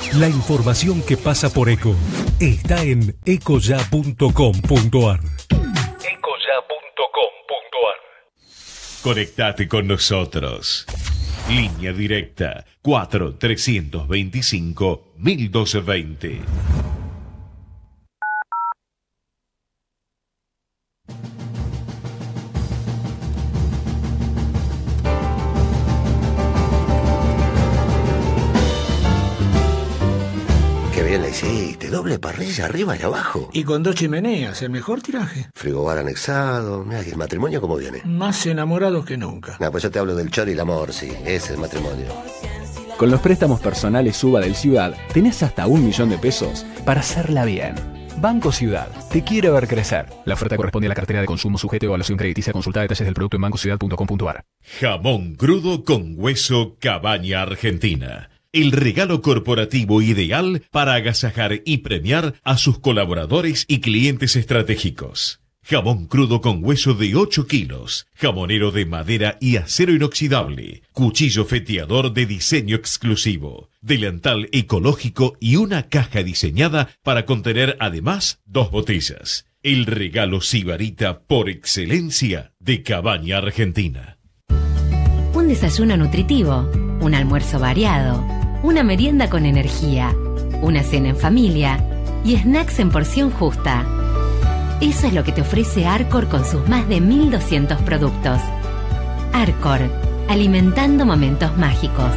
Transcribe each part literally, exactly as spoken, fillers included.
La información que pasa por ECO está en ecoya punto com punto ar. ecoya punto com punto ar. Conectate con nosotros. Línea directa cuatro trescientos veinticinco mil doscientos veinte. Qué bien la hiciste, doble parrilla arriba y abajo. Y con dos chimeneas, el mejor tiraje. Frigobar anexado, mira, ¿y el matrimonio cómo viene? Más enamorados que nunca. No, pues yo te hablo del chori y el amor, sí, ese es el matrimonio. Con los préstamos personales Suba del Ciudad, tenés hasta un millón de pesos para hacerla bien. Banco Ciudad, te quiere ver crecer. La oferta corresponde a la cartera de consumo sujeto a evaluación crediticia. Consulta detalles del producto en banco ciudad punto com punto ar. Jamón crudo con hueso Cabaña Argentina. El regalo corporativo ideal para agasajar y premiar a sus colaboradores y clientes estratégicos. Jamón crudo con hueso de ocho kilos, jamonero de madera y acero inoxidable, cuchillo feteador de diseño exclusivo, delantal ecológico y una caja diseñada para contener además dos botellas. El regalo sibarita por excelencia de Cabaña Argentina. Un desayuno nutritivo, un almuerzo variado, una merienda con energía, una cena en familia y snacks en porción justa. Eso es lo que te ofrece Arcor con sus más de mil doscientos productos. Arcor, alimentando momentos mágicos.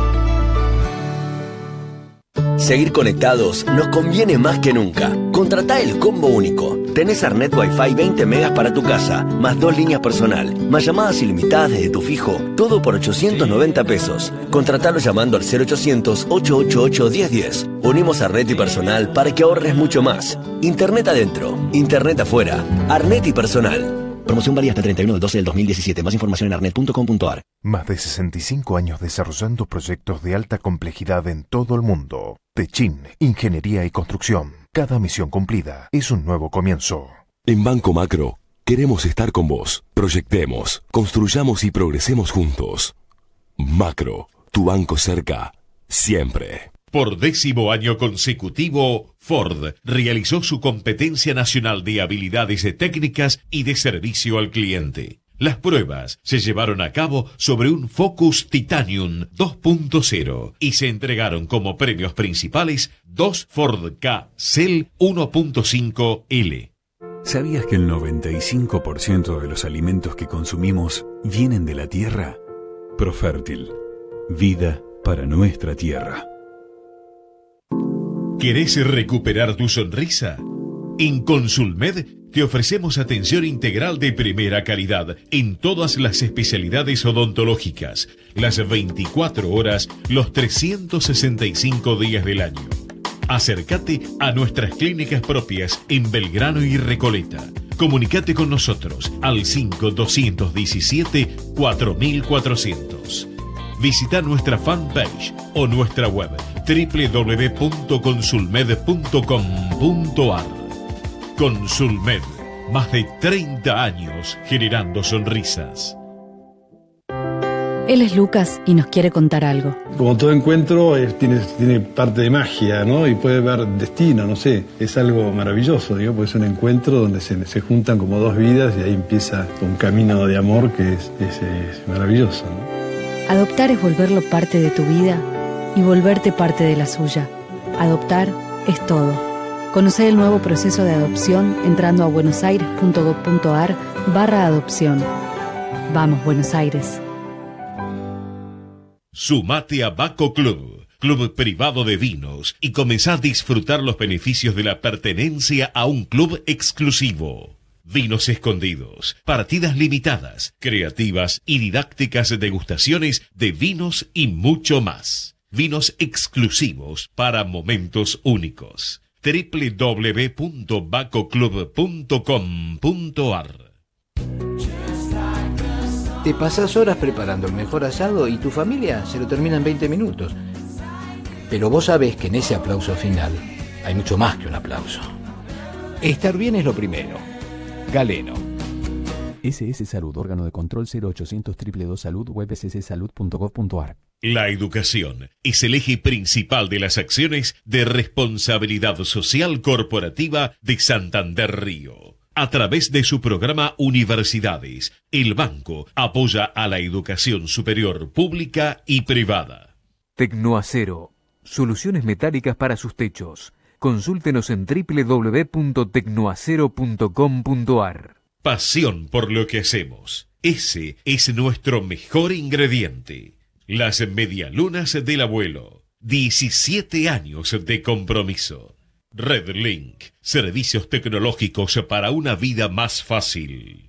Seguir conectados nos conviene más que nunca. Contratá el combo único. Tenés Arnet Wi-Fi veinte megas para tu casa, más dos líneas personal, más llamadas ilimitadas desde tu fijo, todo por ochocientos noventa pesos. Contratalo llamando al cero ochocientos, ochocientos ochenta y ocho, diez diez. Unimos Arnet y personal para que ahorres mucho más. Internet adentro, Internet afuera. Arnet y personal. Promoción válida hasta el treinta y uno del doce del dos mil diecisiete. Más información en arnet punto com punto ar. Más de sesenta y cinco años desarrollando proyectos de alta complejidad en todo el mundo. Techin, Ingeniería y Construcción. Cada misión cumplida es un nuevo comienzo. En Banco Macro, queremos estar con vos. Proyectemos, construyamos y progresemos juntos. Macro, tu banco cerca, siempre. Por décimo año consecutivo, Ford realizó su competencia nacional de habilidades técnicas y de servicio al cliente. Las pruebas se llevaron a cabo sobre un Focus Titanium dos punto cero y se entregaron como premios principales dos Ford Ka Cell uno punto cinco L. ¿Sabías que el noventa y cinco por ciento de los alimentos que consumimos vienen de la tierra? Profértil, vida para nuestra tierra. ¿Querés recuperar tu sonrisa? En Consulmed te ofrecemos atención integral de primera calidad en todas las especialidades odontológicas, las veinticuatro horas, los trescientos sesenta y cinco días del año. Acércate a nuestras clínicas propias en Belgrano y Recoleta. Comunicate con nosotros al cinco dos uno siete cuatro cuatrocientos. Visita nuestra fanpage o nuestra web doble u doble u doble u punto consulmed punto com punto ar. Consulmed, más de treinta años generando sonrisas. Él es Lucas y nos quiere contar algo. Como todo encuentro es, tiene, tiene parte de magia, ¿no? Y puede haber destino, no sé. Es algo maravilloso, digo, porque es un encuentro donde se, se juntan como dos vidas y ahí empieza un camino de amor que es, es, es maravilloso, ¿no? Adoptar es volverlo parte de tu vida y volverte parte de la suya. Adoptar es todo. Conocer el nuevo proceso de adopción entrando a buenosaires punto gob punto ar barra adopción. Vamos, Buenos Aires. Sumate a Baco Club, club privado de vinos, y comenzá a disfrutar los beneficios de la pertenencia a un club exclusivo. Vinos escondidos, partidas limitadas, creativas y didácticas degustaciones de vinos y mucho más. Vinos exclusivos para momentos únicos. doble u doble u doble u punto baco club punto com punto ar. Te pasas horas preparando el mejor asado y tu familia se lo termina en veinte minutos. Pero vos sabés que en ese aplauso final hay mucho más que un aplauso. Estar bien es lo primero. Galeno. S S Salud, órgano de control cero ochocientos, doble u doble u doble u punto salud, web s s salud punto gob punto ar. La educación es el eje principal de las acciones de responsabilidad social corporativa de Santander Río. A través de su programa Universidades, el banco apoya a la educación superior pública y privada. Tecnoacero, soluciones metálicas para sus techos. Consúltenos en doble u doble u doble u punto tecnoacero punto com punto a r. Pasión por lo que hacemos. Ese es nuestro mejor ingrediente. Las medialunas del abuelo. diecisiete años de compromiso. Redlink, servicios tecnológicos para una vida más fácil.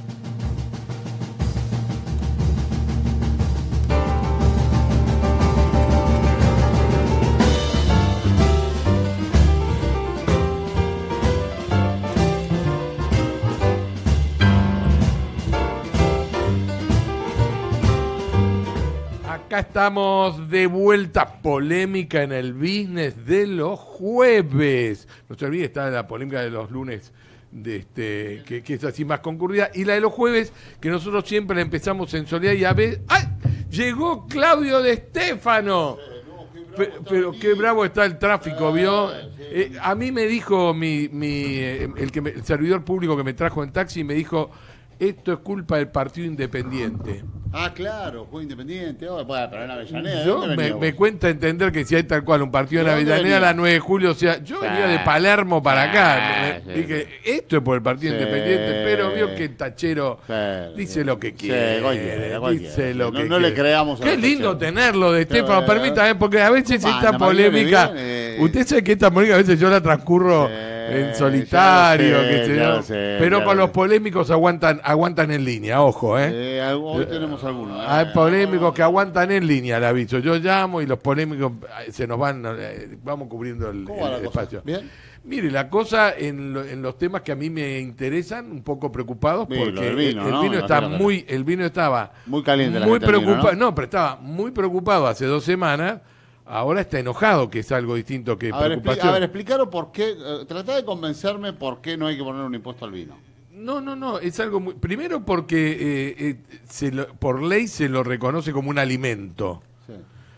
Acá estamos de vuelta, polémica en el business de los jueves. No se olvide, está la polémica de los lunes, de este, que, que es así más concurrida, y la de los jueves, que nosotros siempre la empezamos en soledad y a veces... ¡Ay! Llegó Claudio De Stefano. Pero, pero qué bravo está el tráfico, ¿vio? Eh, a mí me dijo mi, mi el, que me, el servidor público que me trajo en taxi, me dijo... Esto es culpa del Partido Independiente. Ah, claro, fue Independiente. Oh, bueno, pero en Avellaneda. Yo me, me cuenta entender que si hay tal cual un partido en Avellaneda a la nueve de julio, o sea, yo sí. venía de Palermo para sí, acá. Sí. Dije, esto es por el Partido sí. Independiente, pero vio que el tachero sí. dice lo que quiere. Sí, cualquiera, cualquiera. Dice lo no, que no quiere. le creamos a Qué lindo tachero. Tenerlo de Estefano, sí. permítame, porque a veces oh, esta polémica. Bien, usted sabe que esta polémica a veces yo la transcurro. Sí. En solitario, sé, que se yo, sé, pero con los polémicos aguantan aguantan en línea, ojo, ¿eh? eh hoy tenemos algunos. ¿eh? Hay polémicos que aguantan en línea, le aviso. Yo llamo y los polémicos se nos van, eh, vamos cubriendo el, el espacio. ¿Bien? Mire, la cosa en, lo, en los temas que a mí me interesan, un poco preocupados, porque sí, el vino, el, el ¿no? vino no, está no, no, muy, el vino estaba muy caliente, muy preocupado, ¿no? no, pero estaba muy preocupado hace dos semanas. Ahora está enojado, que es algo distinto que a ver, preocupación. A ver, explicaros por qué, eh, tratá de convencerme por qué no hay que poner un impuesto al vino. No, no, no, es algo muy... Primero porque eh, eh, se lo, por ley se lo reconoce como un alimento. Sí.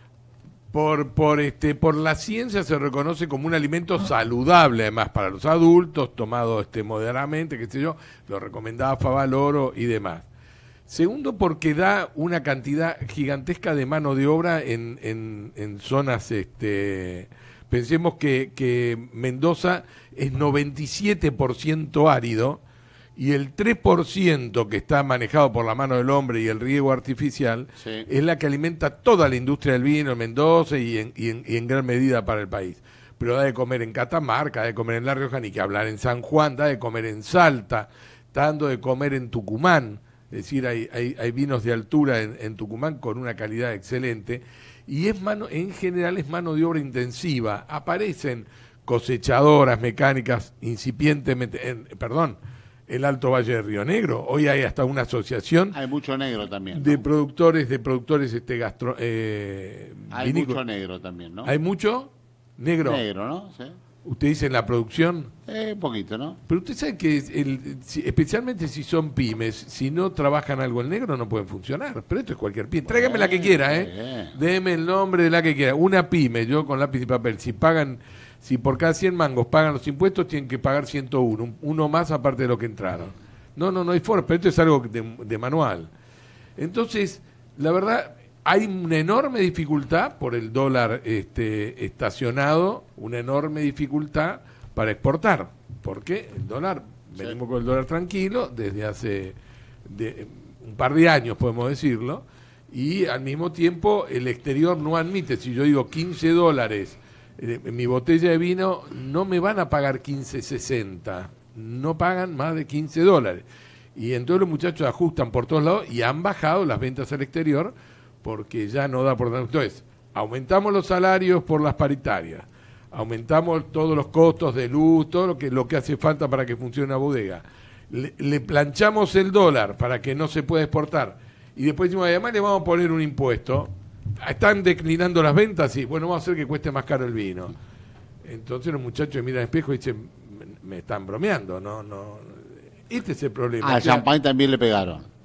Por, por, este, por la ciencia se reconoce como un alimento saludable, además, para los adultos, tomado este, moderadamente, qué sé yo, lo recomendaba Favaloro y demás. Segundo, porque da una cantidad gigantesca de mano de obra en, en, en zonas, este, pensemos que, que Mendoza es noventa y siete por ciento árido y el tres por ciento que está manejado por la mano del hombre y el riego artificial sí. es la que alimenta toda la industria del vino en Mendoza y en, y en, y en gran medida para el país. Pero da de comer en Catamarca, da de comer en La Rioja, ni que hablar en San Juan, da de comer en Salta, está dando de comer en Tucumán. Es decir, hay, hay, hay vinos de altura en, en Tucumán con una calidad excelente y es mano, en general es mano de obra intensiva. Aparecen cosechadoras mecánicas incipientemente, en, perdón, el Alto Valle de Río Negro. Hoy hay hasta una asociación. Hay mucho negro también, ¿no? De productores, de productores este gastro. Eh, hay vinícola. Mucho negro también, ¿no? Hay mucho negro. Negro, ¿no? Sí. Usted dice en la producción. Eh, un poquito, ¿no? Pero usted sabe que, el, si, especialmente si son pymes, si no trabajan algo en negro no pueden funcionar. Pero esto es cualquier pyme. Tráigame eh, la que quiera, ¿eh? eh. Deme el nombre de la que quiera. Una pyme, yo con lápiz y papel. Si pagan, si por cada cien mangos pagan los impuestos, tienen que pagar ciento uno. Uno más aparte de lo que entraron. No, no, no hay forma. Pero esto es algo de, de manual. Entonces, la verdad... Hay una enorme dificultad por el dólar este, estacionado, una enorme dificultad para exportar, porque el dólar, sí. venimos con el dólar tranquilo desde hace de, un par de años, podemos decirlo, y al mismo tiempo el exterior no admite, si yo digo quince dólares, eh, mi botella de vino no me van a pagar quince sesenta, no pagan más de quince dólares. Y entonces los muchachos ajustan por todos lados y han bajado las ventas al exterior, porque ya no da por tanto. Entonces, aumentamos los salarios por las paritarias, aumentamos todos los costos de luz, todo lo que, lo que hace falta para que funcione una bodega, le, le planchamos el dólar para que no se pueda exportar, y después decimos, además le vamos a poner un impuesto, están declinando las ventas, y bueno, vamos a hacer que cueste más caro el vino. Entonces los muchachos miran al espejo y dicen, me están bromeando, no, no, este es el problema. Al champán también le pegaron.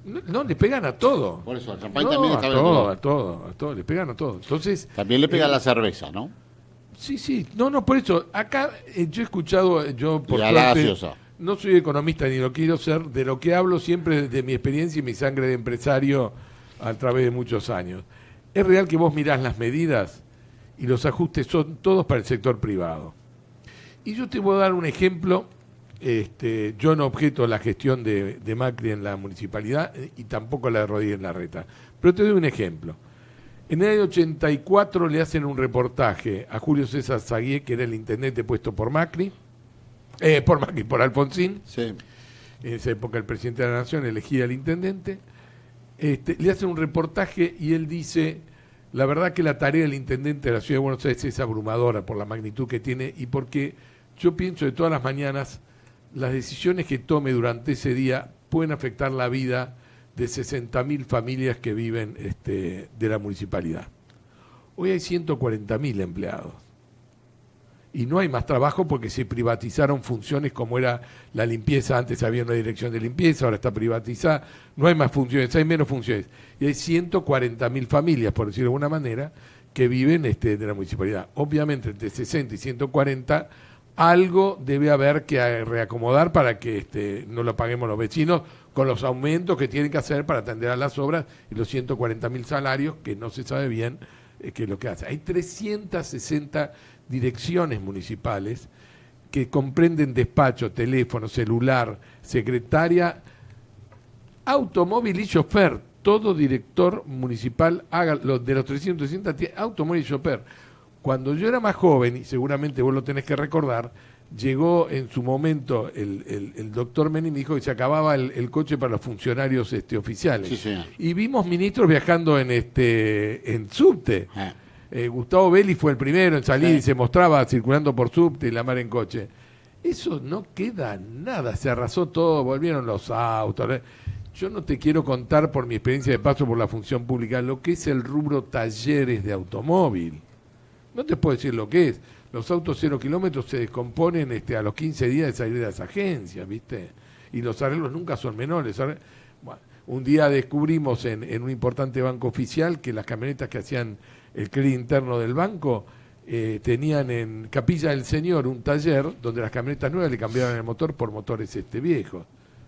No, no, le pegan a todo. Por eso, el champán no, también a está todo, todo. a todo, a todo, le pegan a todo. Entonces, también le pega eh, la cerveza, ¿no? Sí, sí, no, no, por eso, acá eh, yo he escuchado, yo por Y a la suerte, gaseosa. no soy economista ni lo quiero ser, de lo que hablo siempre de mi experiencia y mi sangre de empresario a través de muchos años. Es real que vos mirás las medidas y los ajustes son todos para el sector privado. Y yo te voy a dar un ejemplo. Este, yo no objeto la gestión de, de Macri en la municipalidad y tampoco la de Rodríguez Larreta. Pero te doy un ejemplo. En el año ochenta y cuatro le hacen un reportaje a Julio César Zaguié, que era el intendente puesto por Macri, eh, por Macri, por Alfonsín. Sí. En esa época el presidente de la Nación elegía al intendente. Este, le hacen un reportaje y él dice, la verdad que la tarea del intendente de la Ciudad de Buenos Aires es abrumadora por la magnitud que tiene y porque yo pienso de todas las mañanas las decisiones que tome durante ese día pueden afectar la vida de sesenta mil familias que viven este, de la municipalidad. Hoy hay ciento cuarenta mil empleados. Y no hay más trabajo porque se privatizaron funciones como era la limpieza. Antes había una dirección de limpieza, ahora está privatizada. No hay más funciones, hay menos funciones. Y hay ciento cuarenta mil familias, por decirlo de alguna manera, que viven este, de la municipalidad. Obviamente, entre sesenta y ciento cuarenta, algo debe haber que reacomodar para que este, no lo paguemos los vecinos con los aumentos que tienen que hacer para atender a las obras y los ciento cuarenta mil salarios que no se sabe bien eh, qué es lo que hace. Hay trescientas sesenta direcciones municipales que comprenden despacho, teléfono, celular, secretaria, automóvil y chofer. Todo director municipal haga lo de los trescientos sesenta tiene automóvil y chofer. Cuando yo era más joven, y seguramente vos lo tenés que recordar, llegó en su momento el, el, el doctor Menem y me dijo que se acababa el, el coche para los funcionarios este, oficiales. Sí, señor. Y vimos ministros viajando en este en subte. Eh. Eh, Gustavo Belli fue el primero en salir Sí. y se mostraba circulando por subte y la mar en coche. Eso no queda nada, se arrasó todo, volvieron los autos. Yo no te quiero contar por mi experiencia de paso por la función pública lo que es el rubro talleres de automóvil. No te puedo decir lo que es. Los autos cero kilómetros se descomponen este, a los quince días de salir de las agencias, ¿viste? Y los arreglos nunca son menores. Bueno, un día descubrimos en, en un importante banco oficial que las camionetas que hacían el crédito interno del banco eh, tenían en Capilla del Señor un taller donde las camionetas nuevas le cambiaban el motor por motores este viejos.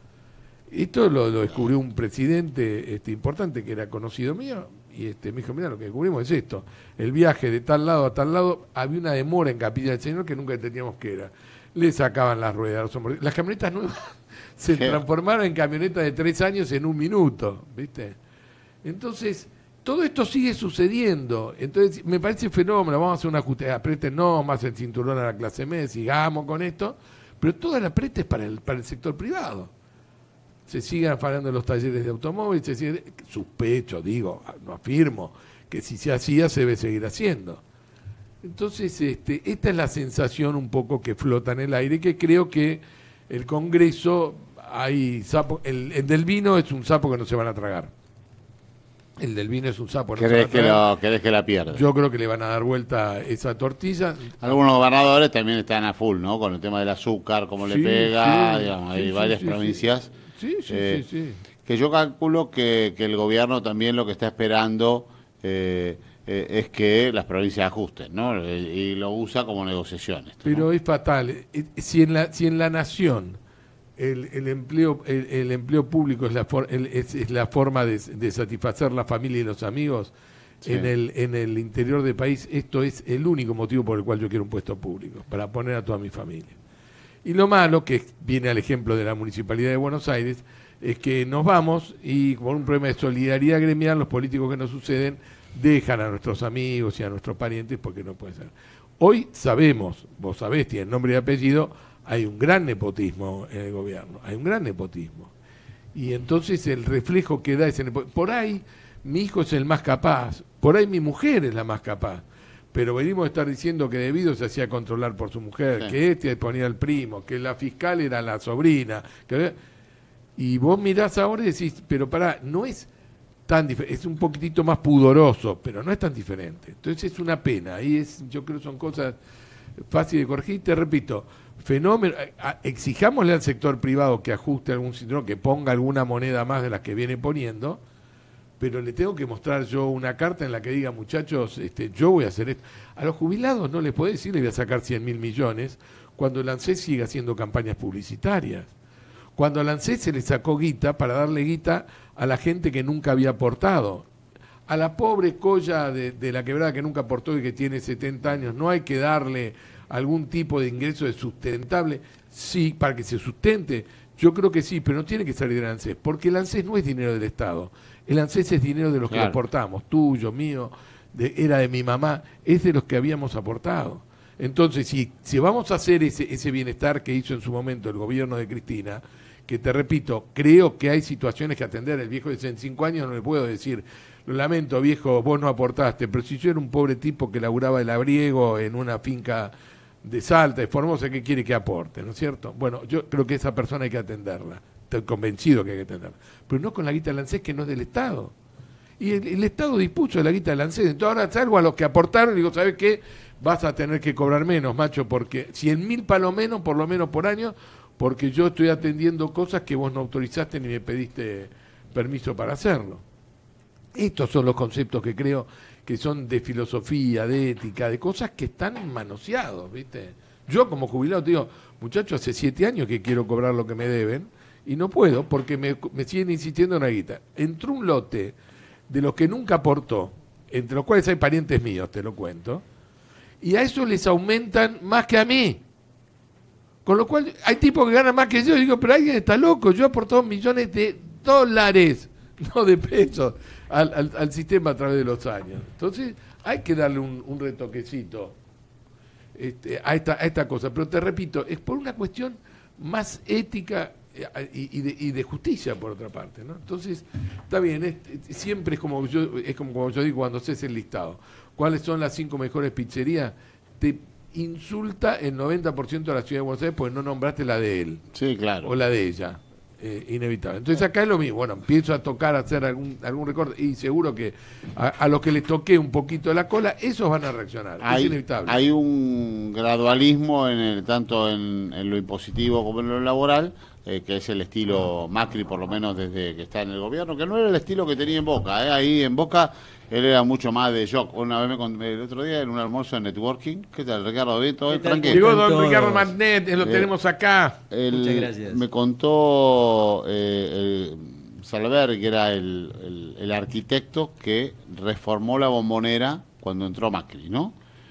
Esto lo, lo descubrió un presidente este, importante que era conocido mío y este, me dijo, mira, lo que descubrimos es esto, el viaje de tal lado a tal lado, había una demora en Capilla del Señor que nunca entendíamos qué era. Le sacaban las ruedas, los hombros. Las camionetas nuevas se Sí. transformaron en camionetas de tres años en un minuto, ¿viste? Entonces, todo esto sigue sucediendo. Entonces, me parece fenómeno, vamos a hacer un ajuste, aprieten no, más el cinturón a la clase media, sigamos con esto, pero todo el apriete es para el, para el sector privado. Se siguen afalando los talleres de automóviles, se sigue, sospecho, digo, no afirmo, que si se hacía se debe seguir haciendo. Entonces, este, esta es la sensación un poco que flota en el aire, que creo que el Congreso, hay sapo, el, el del vino es un sapo que no se van a tragar. El del vino es un sapo que no se van ¿Querés a que, tragar. lo, querés que la pierda? Yo creo que le van a dar vuelta esa tortilla. Algunos gobernadores también están a full, ¿no? Con el tema del azúcar, cómo Sí, le pega, sí, digamos, hay sí, sí, varias sí, provincias. Sí, sí, eh, sí, sí. Que yo calculo que, que el gobierno también lo que está esperando eh, eh, es que las provincias ajusten, ¿no? Eh, Y lo usa como negociaciones. Pero es fatal. Eh, Si en la, si en la nación el, el empleo el, el empleo público es la, for- el- es, es la forma de, de satisfacer la familia y los amigos, Sí. en, el, en el interior del país, esto es el único motivo por el cual yo quiero un puesto público, para poner a toda mi familia. Y lo malo, que viene al ejemplo de la Municipalidad de Buenos Aires, es que nos vamos y por un problema de solidaridad gremial, los políticos que nos suceden dejan a nuestros amigos y a nuestros parientes porque no puede ser. Hoy sabemos, vos sabés, tiene nombre y apellido, hay un gran nepotismo en el gobierno, hay un gran nepotismo. Y entonces el reflejo que da ese nepotismo, por ahí mi hijo es el más capaz, por ahí mi mujer es la más capaz, pero venimos a estar diciendo que Debido se hacía controlar por su mujer, Sí. que este ponía al primo, que la fiscal era la sobrina, que... y vos mirás ahora y decís, pero pará, no es tan diferente, es un poquitito más pudoroso, pero no es tan diferente. Entonces es una pena, y es, yo creo que son cosas fáciles de corregir. Te repito, fenómeno. A, exijámosle al sector privado que ajuste algún cinturón, que ponga alguna moneda más de las que viene poniendo, pero le tengo que mostrar yo una carta en la que diga, muchachos, este, yo voy a hacer esto. A los jubilados no les puedo decir, le voy a sacar cien mil millones, cuando el ANSES sigue haciendo campañas publicitarias. Cuando al ANSES se le sacó guita para darle guita a la gente que nunca había aportado. A la pobre colla de, de la quebrada que nunca aportó y que tiene setenta años, no hay que darle algún tipo de ingreso de sustentable, sí, para que se sustente. Yo creo que sí, pero no tiene que salir del ANSES, porque el ANSES no es dinero del Estado. El ANSES es dinero de los claro. que aportamos, tuyo, mío, de, era de mi mamá, es de los que habíamos aportado. Entonces, si, si vamos a hacer ese, ese bienestar que hizo en su momento el gobierno de Cristina, que te repito, creo que hay situaciones que atender. El viejo de sesenta y cinco años no le puedo decir, lo lamento viejo, vos no aportaste, pero si yo era un pobre tipo que laburaba el abriego en una finca de Salta, de Formosa, ¿qué quiere que aporte? ¿No es cierto? Bueno, yo creo que esa persona hay que atenderla, estoy convencido que hay que atenderla, pero no con la guita del ANSES, que no es del Estado. Y el, el Estado dispuso de la guita del ANSES, entonces ahora salgo a los que aportaron y digo, ¿sabes qué? Vas a tener que cobrar menos, macho, porque cien mil palo menos, por lo menos por año, porque yo estoy atendiendo cosas que vos no autorizaste ni me pediste permiso para hacerlo. Estos son los conceptos que creo que son de filosofía, de ética, de cosas que están manoseados, ¿viste? Yo como jubilado te digo, muchachos, hace siete años que quiero cobrar lo que me deben y no puedo porque me, me siguen insistiendo en una guita. Entró un lote de los que nunca aportó, entre los cuales hay parientes míos, te lo cuento, y a eso les aumentan más que a mí. Con lo cual, hay tipos que ganan más que yo. Y digo, pero alguien está loco. Yo he aportado millones de dólares, no de pesos, al, al, al sistema a través de los años. Entonces, hay que darle un, un retoquecito este, a, esta, a esta cosa. Pero te repito, es por una cuestión más ética y, y, de, y de justicia, por otra parte, ¿no? Entonces, está bien, es, siempre es como yo es como, como yo digo cuando haces el listado. ¿Cuáles son las cinco mejores pizzerías? Te insulta el noventa por ciento de la ciudad de Buenos Aires porque no nombraste la de él. Sí, claro. O la de ella. Eh, inevitable. Entonces acá es lo mismo. Bueno, empiezo a tocar, a hacer algún algún recorte y seguro que a, a los que les toqué un poquito la cola, esos van a reaccionar. Hay, es inevitable. Hay un gradualismo en el, tanto en, en lo impositivo como en lo laboral, eh, que es el estilo Macri, por lo menos desde que está en el gobierno, que no era el estilo que tenía en Boca. Eh. Ahí en Boca él era mucho más de shock. Una vez me conté, el otro día en un almuerzo de networking, ¿qué tal, Ricardo? ¿Bien? ¿Todo tranquilo? Llegó don Ricardo Magnet, lo eh, tenemos acá. El, Muchas gracias. Me contó eh, el Salver, que era el, el, el arquitecto que reformó la Bombonera cuando entró Macri, ¿no?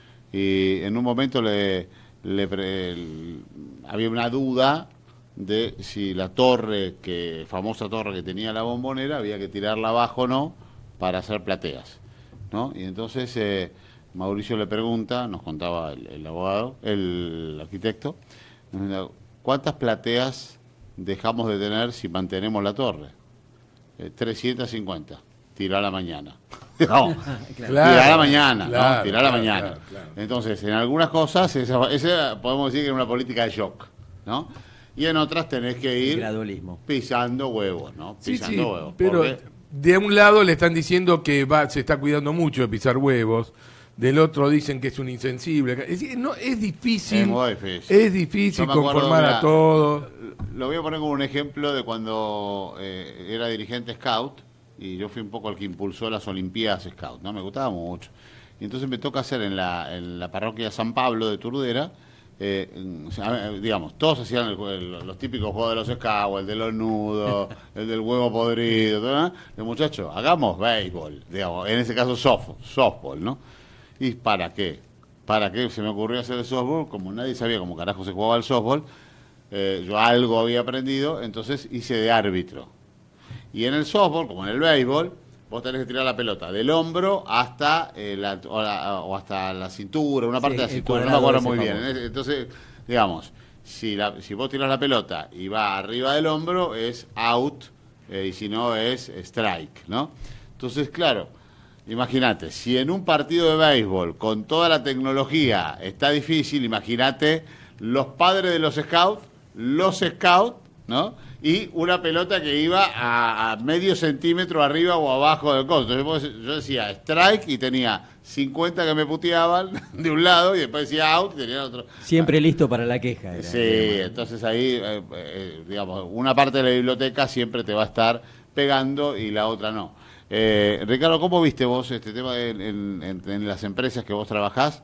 Y en un momento le, le el, había una duda de si la torre, que famosa torre que tenía la Bombonera, había que tirarla abajo o no, para hacer plateas, ¿no? Y entonces eh, Mauricio le pregunta, nos contaba el, el abogado, el arquitecto, ¿cuántas plateas dejamos de tener si mantenemos la torre? Eh, trescientas cincuenta. Tirá a la mañana. No, claro, tirá a la mañana, claro, ¿no? Tirá a la claro, mañana. Claro, claro. Entonces, en algunas cosas, esa, esa podemos decir que es una política de shock, ¿no? Y en otras tenés que ir gradualismo. pisando huevos, ¿no? Pisando sí, sí, huevos. Pero porque de un lado le están diciendo que va, se está cuidando mucho de pisar huevos, del otro dicen que es un insensible. Es decir, no, es difícil, es muy difícil, es difícil conformar mira, a todos. Lo voy a poner como un ejemplo de cuando eh, era dirigente Scout, y yo fui un poco el que impulsó las Olimpiadas Scout, ¿no? Me gustaba mucho. Y entonces me toca hacer en la, en la parroquia San Pablo de Turdera, eh, digamos, todos hacían el, el, los típicos juegos de los Scouts, el de los nudos, el del huevo podrido, ¿no? El muchacho, hagamos béisbol, digamos, en ese caso soft, softball, ¿no? ¿Y para qué? ¿Para qué se me ocurrió hacer el softball? Como nadie sabía cómo carajo se jugaba el softball, eh, yo algo había aprendido, entonces hice de árbitro. Y en el softball, como en el béisbol, vos tenés que tirar la pelota del hombro hasta eh, la, o, la, o hasta la cintura, una parte sí, de la cintura, no me acuerdo muy bien. Famoso. Entonces, digamos, si, la, si vos tirás la pelota y va arriba del hombro, es out, eh, y si no, es strike, ¿no? Entonces, claro, imagínate, si en un partido de béisbol, con toda la tecnología, está difícil, imagínate los padres de los scouts, los scouts, ¿no? Y una pelota que iba a, a medio centímetro arriba o abajo del costo. Entonces yo decía strike y tenía cincuenta que me puteaban de un lado y después decía out y tenía otro. Siempre listo para la queja. Era, sí, digamos. Entonces ahí, eh, eh, digamos, una parte de la biblioteca siempre te va a estar pegando y la otra no. Eh, Ricardo, ¿cómo viste vos este tema en, en, en, en las empresas que vos trabajás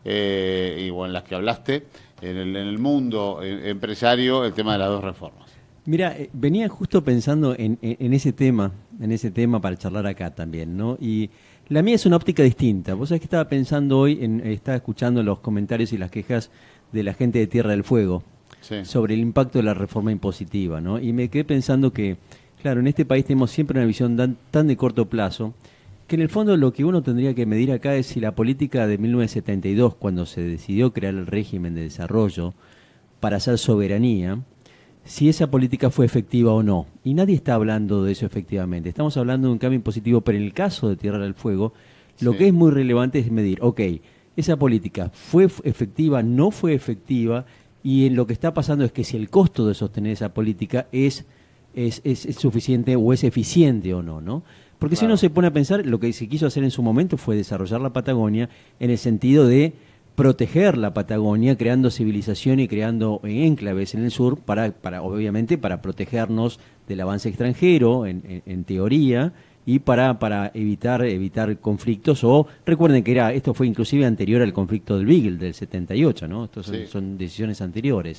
eh, y o en las que hablaste, en el, en el mundo empresario, el tema de las dos reformas? Mira, eh, venía justo pensando en, en, en ese tema, en ese tema para charlar acá también, ¿no? Y la mía es una óptica distinta. Vos sabés que estaba pensando hoy, en, estaba escuchando los comentarios y las quejas de la gente de Tierra del Fuego sí. sobre el impacto de la reforma impositiva, ¿no? Y me quedé pensando que, claro, en este país tenemos siempre una visión tan, tan de corto plazo, que en el fondo lo que uno tendría que medir acá es si la política de mil novecientos setenta y dos, cuando se decidió crear el régimen de desarrollo para hacer soberanía, si esa política fue efectiva o no. Y nadie está hablando de eso efectivamente. Estamos hablando de un cambio impositivo, pero en el caso de Tierra del Fuego, lo sí. que es muy relevante es medir, ok, esa política fue efectiva, no fue efectiva, y en lo que está pasando es que si el costo de sostener esa política es, es, es, es suficiente o es eficiente o no, ¿no? Porque claro. si uno se pone a pensar, lo que se quiso hacer en su momento fue desarrollar la Patagonia en el sentido de proteger la Patagonia, creando civilización y creando enclaves en el sur, para, para obviamente para protegernos del avance extranjero, en, en, en teoría, y para, para evitar, evitar conflictos. O recuerden que era esto fue inclusive anterior al conflicto del Beagle del setenta y ocho, ¿no? Estos son, sí. son decisiones anteriores.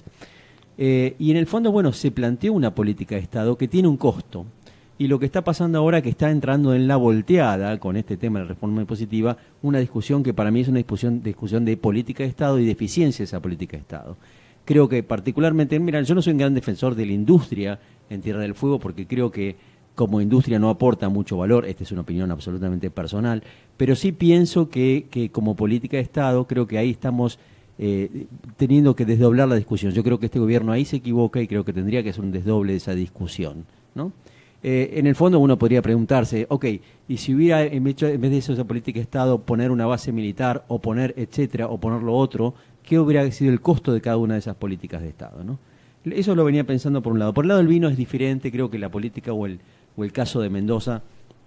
Eh, y en el fondo, bueno, se planteó una política de Estado que tiene un costo. Y lo que está pasando ahora que está entrando en la volteada con este tema de la reforma impositiva, una discusión que para mí es una discusión, discusión de política de Estado y de eficiencia de esa política de Estado. Creo que particularmente, mira, yo no soy un gran defensor de la industria en Tierra del Fuego porque creo que como industria no aporta mucho valor, esta es una opinión absolutamente personal, pero sí pienso que, que como política de Estado creo que ahí estamos eh, teniendo que desdoblar la discusión. Yo creo que este gobierno ahí se equivoca y creo que tendría que hacer un desdoble de esa discusión, ¿no? Eh, en el fondo uno podría preguntarse, ok, y si hubiera en vez de eso esa política de Estado poner una base militar o poner etcétera o poner lo otro, ¿qué hubiera sido el costo de cada una de esas políticas de Estado, ¿no? Eso lo venía pensando por un lado. Por el lado del vino es diferente, creo que la política o el, o el caso de Mendoza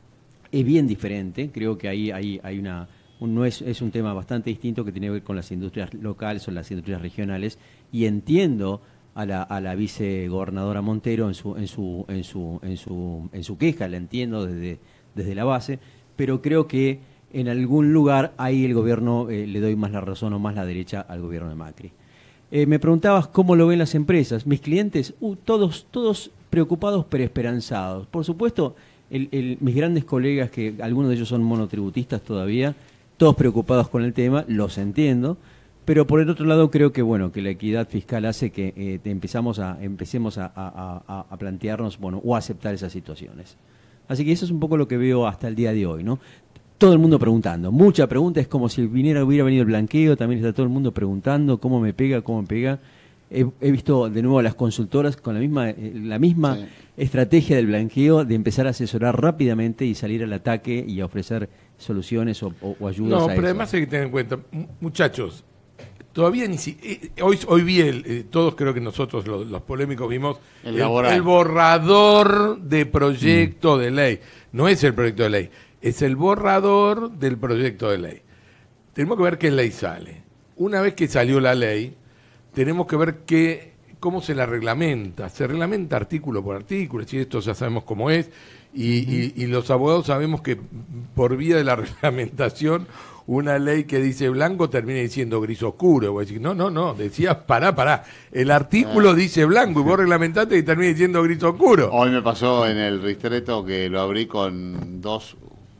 es bien diferente, creo que ahí hay, hay una, un, no es, es un tema bastante distinto que tiene que ver con las industrias locales o las industrias regionales, y entiendo a la, a la vicegobernadora Montero en su en su en su en su en su queja, la entiendo desde desde la base, pero creo que en algún lugar ahí el gobierno eh, le doy más la razón o más la derecha al gobierno de Macri. Eh, me preguntabas cómo lo ven las empresas, mis clientes, uh, todos todos preocupados pero esperanzados. Por supuesto, el, el, mis grandes colegas, que algunos de ellos son monotributistas todavía, todos preocupados con el tema, los entiendo. Pero por el otro lado creo que bueno que la equidad fiscal hace que eh, empezamos a, empecemos a, a, a, a plantearnos bueno o a aceptar esas situaciones. Así que eso es un poco lo que veo hasta el día de hoy, ¿no? Todo el mundo preguntando, mucha pregunta, es como si viniera hubiera venido el blanqueo, también está todo el mundo preguntando cómo me pega, cómo me pega. He, he visto de nuevo a las consultoras con la misma eh, la misma sí. estrategia del blanqueo de empezar a asesorar rápidamente y salir al ataque y a ofrecer soluciones o, o, o ayudas. No, a pero eso. Además hay que tener en cuenta, muchachos. Todavía ni si, eh, hoy hoy vi el, eh, todos creo que nosotros los, los polémicos vimos el, el, el borrador de proyecto mm. de ley. No es el proyecto de ley, es el borrador del proyecto de ley. Tenemos que ver qué ley sale. Una vez que salió la ley, tenemos que ver qué, cómo se la reglamenta. Se reglamenta artículo por artículo, y esto ya sabemos cómo es, y, y, y los abogados sabemos que por vía de la reglamentación una ley que dice blanco termina diciendo gris oscuro. Voy a decir, no, no, no, decías pará, pará. El artículo ah. dice blanco y vos reglamentaste y termina diciendo gris oscuro. Hoy me pasó en el Ristretto que lo abrí con dos,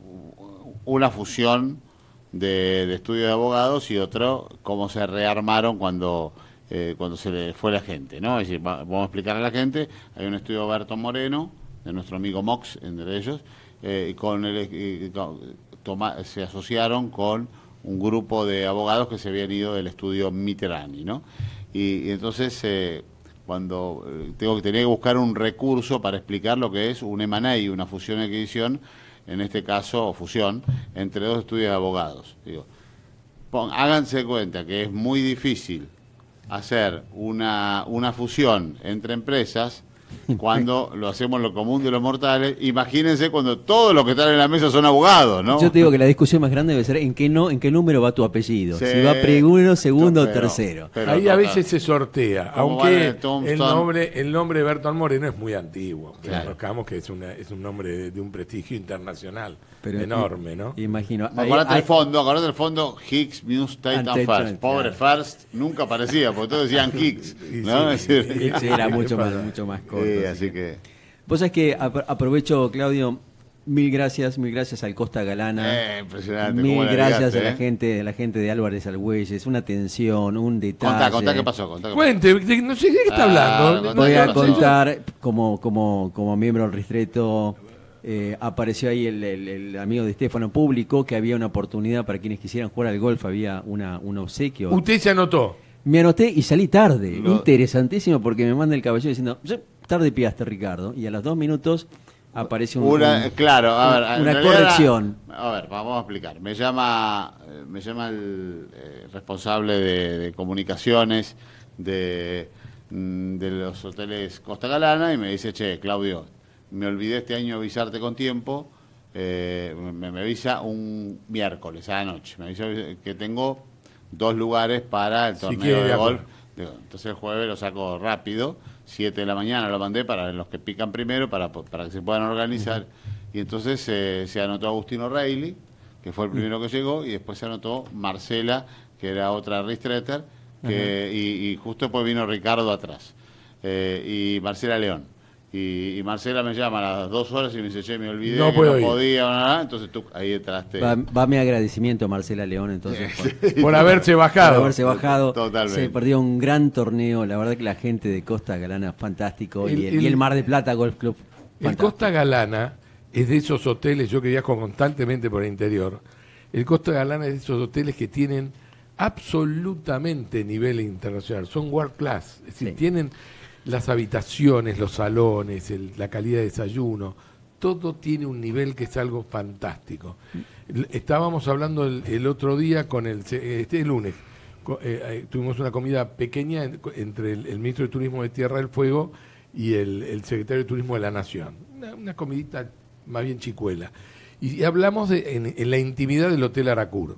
una fusión de, de estudio de abogados y otro cómo se rearmaron cuando, eh, cuando se le fue la gente, ¿no? Es decir, va, vamos a explicar a la gente, hay un estudio de Berto Moreno, de nuestro amigo Mox, entre ellos, eh, con el... Eh, con, Toma, se asociaron con un grupo de abogados que se habían ido del estudio Mitterrand, ¿no? Y, y entonces, eh, cuando eh, tengo que tenía que buscar un recurso para explicar lo que es un M and A, una fusión-adquisición, en este caso, o fusión, entre dos estudios de abogados. Digo, pon, háganse cuenta que es muy difícil hacer una, una fusión entre empresas cuando lo hacemos lo común de los mortales. Imagínense cuando todos los que están en la mesa son abogados, ¿no? Yo te digo que la discusión más grande debe ser en qué no, en qué número va tu apellido. Sí. Si va primero, segundo o Pero- tercero. pero Ahí a total. veces se sortea, Como aunque vale Tombstone. el nombre, el nombre de Bertolt Moreno es muy antiguo. Claro. Reconozcamos que es, una, es un nombre de, de un prestigio internacional Pero, enorme, ¿no? Imagino. Me acordate del fondo, acordate del fondo Higgs Muse Titan Ante- First. Pobre claro. First nunca aparecía, porque todos decían Higgs, Sí, ¿no? sí, Es decir, Sí, era mucho más, mucho más corto. Sí, así así que- que... Vos sabés que apro- aprovecho, Claudio, mil gracias, mil gracias al Costa Galana. Eh, impresionante. Mil cómo la gracias ligaste, a la ¿eh? gente, a la gente de Álvarez Albueyes, una atención, un detalle. Contá, contá qué pasó. Contá qué pasó. Cuente, de- no sé de qué está Ah, hablando. contá No- Voy qué a pasó. contar, como, como, como miembro del Ristreto, eh, apareció ahí el, el- el amigo de Estefano Público, que había una oportunidad para quienes quisieran jugar al golf, había una, un obsequio. Usted se anotó. Me anoté y salí tarde. Lo- Interesantísimo porque me manda el caballero diciendo, "Sí, tarde piaste, Ricardo". Y a los dos minutos aparece un, Una, un- claro, a ver, en una realidad corrección. era- a ver, vamos a explicar. Me llama, eh, me llama el eh, responsable de, de comunicaciones de, mm, de los hoteles Costa Galana y me dice, che, Claudio, me olvidé este año avisarte con tiempo. eh, me, me avisa un miércoles a la noche. Me avisa que tengo dos lugares para el Si torneo quiere, de de golf. acuerdo. Digo, entonces el jueves lo saco rápido, siete de la mañana lo mandé para los que pican primero, para, para que se puedan organizar. Y entonces eh, se anotó Agustino Reilly, que fue el primero que llegó, y después se anotó Marcela, que era otra Ristretter, que, y, y justo después vino Ricardo atrás, eh, y Marcela León. Y, y Marcela me llama a las dos horas y me dice, che, me olvidé No que puedo no ir. podía, nada. Entonces tú ahí entraste. Va, va mi agradecimiento a Marcela León, entonces. Por, Por haberse bajado. por haberse bajado. Totalmente. Se perdió un gran torneo. La verdad que la gente de Costa Galana, fantástico. El- y, el, el- y el Mar de Plata Golf Club. El fantástico. Costa Galana es de esos hoteles, yo que viajo constantemente por el interior, el Costa Galana es de esos hoteles que tienen absolutamente nivel internacional, son world class, es decir, Sí. tienen las habitaciones, los salones, el- la calidad de desayuno, todo tiene un nivel que es algo fantástico. El- Estábamos hablando el, el otro día con el, se- este lunes, co- eh, eh, tuvimos una comida pequeña en- entre el, el ministro de Turismo de Tierra del Fuego y el, el secretario de Turismo de la Nación. Una, una comidita más bien chicuela. Y, y hablamos de, en, en la intimidad del Hotel Aracur.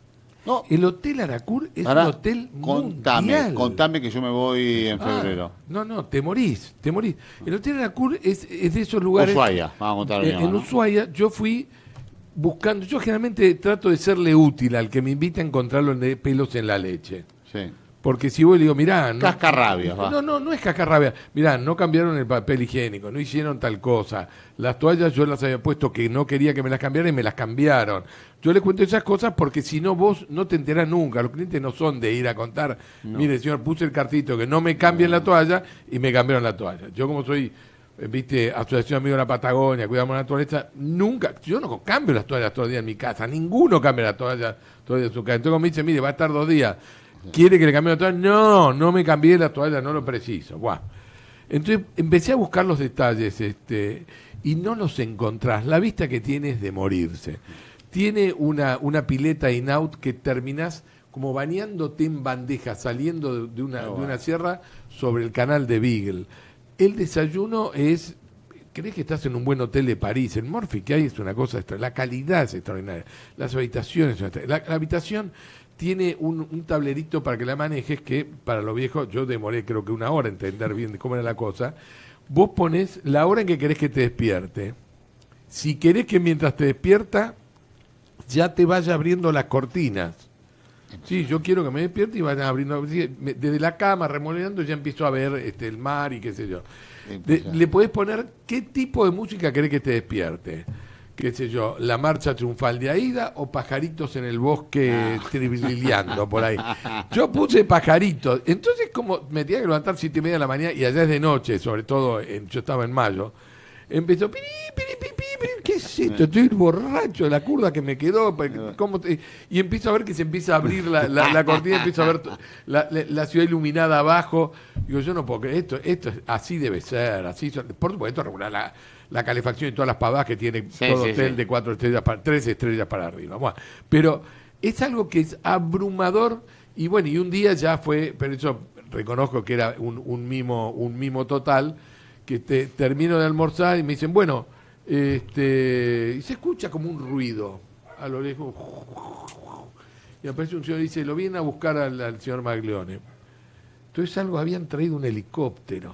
No. El Hotel Aracur es Pará, un hotel contame, mundial. contame que yo me voy en Ah, febrero. no, no, te morís, te morís. El Hotel Aracur es, es de esos lugares... Ushuaia, vamos a contar Eh, bien, en ¿no? Ushuaia yo fui buscando, yo generalmente trato de serle útil al que me invita a encontrarlo en de pelos en la leche. Sí. Porque si voy y le digo, mirá... No, Cascarrabias, va. No, no, no es cascarrabia. Mirá, no cambiaron el papel higiénico, no hicieron tal cosa. Las toallas yo las había puesto que no quería que me las cambiaran y me las cambiaron. Yo le cuento esas cosas porque si no vos no te enterás nunca. Los clientes no son de ir a contar, mire señor, puse el cartito que no me cambien la toalla y me cambiaron la toalla. Yo como soy, eh, viste, Asociación Amigo de la Patagonia, cuidamos la naturaleza, nunca, yo no cambio las toallas todo el día en mi casa, ninguno cambia la toalla todo el día en su casa. Entonces como me dice, mire, va a estar dos días, ¿quiere que le cambie la toalla? No, no me cambié la toalla, no lo preciso. Buah. Entonces empecé a buscar los detalles este, y no los encontrás. La vista que tiene es de morirse. Tiene una, una pileta in-out que terminás como bañándote en bandeja, saliendo de, de una, de una sierra sobre el canal de Beagle. El desayuno es... ¿Crees que estás en un buen hotel de París? El Morphy que hay es una cosa extra. La calidad es extraordinaria. Las habitaciones son extraordinarias. La, la habitación tiene un, un tablerito para que la manejes que para los viejos, yo demoré creo que una hora en entender bien cómo era la cosa. Vos pones la hora en que querés que te despierte. Si querés que mientras te despierta ya te vaya abriendo las cortinas. Sí, yo quiero que me despierte y vayan abriendo. Desde la cama, remoleando, ya empiezo a ver este, el mar y qué sé yo. De- le podés poner qué tipo de música querés que te despierte. Qué sé yo, la marcha triunfal de Aida o pajaritos en el bosque tribilileando por ahí. Yo puse pajaritos. Entonces, como me tenía que levantar siete y media de la mañana y allá es de noche, sobre todo, en, yo estaba en mayo, empezó, piri, piri, piri, piri, ¿qué es esto? Estoy borracho de la curda que me quedó. ¿Cómo te-? Y empiezo a ver que se empieza a abrir la, la, la cortina, empiezo a ver to- la, la, la ciudad iluminada abajo. Digo, yo no puedo creer esto, esto es, así debe ser, así son- por supuesto regular la, la calefacción y todas las pavadas que tiene Sí, todo sí, hotel sí. de cuatro estrellas, para, tres estrellas para arriba. Bueno, pero es algo que es abrumador y bueno, y un día ya fue, pero eso reconozco que era un, un mimo, un mimo total, que te, termino de almorzar y me dicen, bueno, este, y se escucha como un ruido a lo lejos. Y aparece un señor y dice, lo vienen a buscar al, al señor Maglione. Entonces algo, habían traído un helicóptero.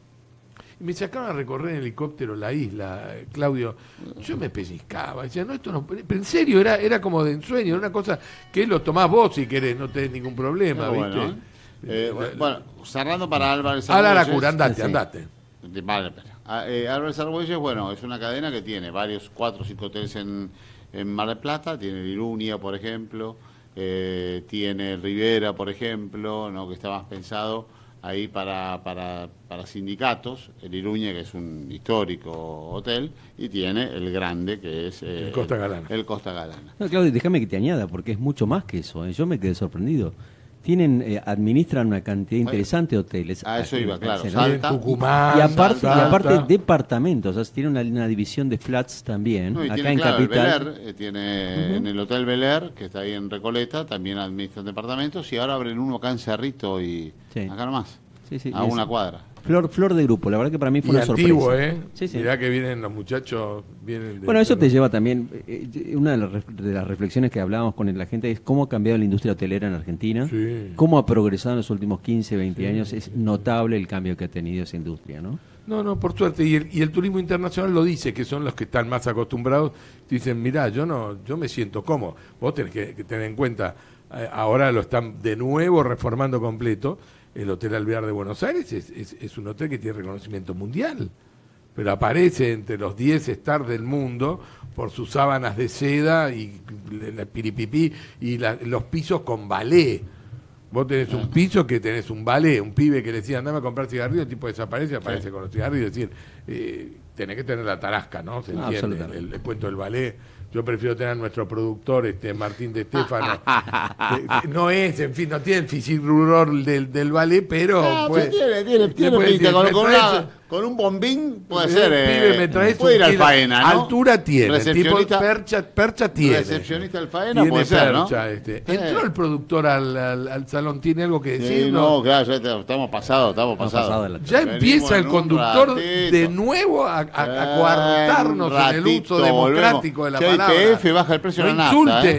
Y me sacaron a recorrer en helicóptero la isla, Claudio. Yo me pellizcaba, decía, no, esto no. Pero en serio, era, era como de ensueño, era una cosa que lo tomás vos si querés, no tenés ningún problema, Pero ¿viste? bueno, eh, bueno, cerrando para Álvarez Ahora la Argüelles. cura, andate, Sí. andate. Vale, espera. Ah, eh, Álvarez Argüelles, bueno, es una cadena que tiene varios, cuatro o cinco hoteles en, en Mar del Plata, tiene Irunia, por ejemplo, eh, tiene Rivera, por ejemplo, ¿no? Que está más pensado ahí para, para, para sindicatos, el Iruña, que es un histórico hotel, y tiene el grande, que es eh, el Costa Galana. El Costa Galana. No, Claudio, déjame que te añada, porque es mucho más que eso. ¿eh? Yo me quedé sorprendido. Tienen, eh, administran una cantidad interesante de hoteles. A eso iba, claro. ¿no? Salta, Tucumán, y aparte, Salta. y aparte departamentos, o sea, tiene una, una división de flats también, No, y acá tiene, en claro, Capital. el Bel Air, eh, tiene Ujú. en el Hotel Bel Air, que está ahí en Recoleta, también administran departamentos, y ahora abren uno acá en Cerrito y Sí. acá nomás, Sí, sí, a y una es- cuadra. Flor, flor de grupo, la verdad que para mí fue Y una antiguo, sorpresa. ¿eh? Sí, sí. Mirá que vienen los muchachos, vienen de... Bueno, eso te lleva también, eh, una de las, ref- de las reflexiones que hablábamos con la gente es cómo ha cambiado la industria hotelera en Argentina, Sí. cómo ha progresado en los últimos quince, veinte Sí, años, es notable el cambio que ha tenido esa industria, ¿no? No, no, por suerte. Y el, y el turismo internacional lo dice, que son los que están más acostumbrados. Dicen, mirá, yo no, yo me siento cómodo. Vos tenés que, que tener en cuenta, eh, ahora lo están de nuevo reformando completo. El Hotel Alvear de Buenos Aires es, es, es un hotel que tiene reconocimiento mundial, pero aparece entre los diez stars del mundo por sus sábanas de seda y la piripipí y la- los pisos con ballet. Vos tenés un piso que tenés un ballet, un pibe que le decía, andame a comprar cigarrillos, el tipo desaparece, aparece con los cigarrillos, es decir, eh, tenés que tener la tarasca, ¿no? Se Ah, entiende, absolutamente. el, el cuento del ballet. Yo prefiero tener a nuestro productor, este Martín de Estéfano. que- que no es, en fin, no tiene el fisigruror del, del ballet, pero... Ah, pues, sí, tiene, tiene, te tiene puede pinta, decir, con, me con traes- una- con un bombín puede Eh, ser. pibe, eh, me traes puede un ir al kilo- faena, ¿no? Altura tiene, el tipo Recepcionista- percha, percha tiene. Recepcionista del faena Tiene puede ser, ¿no? percha, este. Eh. Entró el productor al, al, al salón, ¿tiene algo que decir? Sí, no, claro, ya te- estamos pasados, estamos pasados. Ya Venimos empieza el en un conductor ratito. de nuevo a, a, a coartarnos un en el ratito, uso democrático de la volvemos. palabra. Ya Y P F baja el precio no de la nafta, insulte, ¿eh?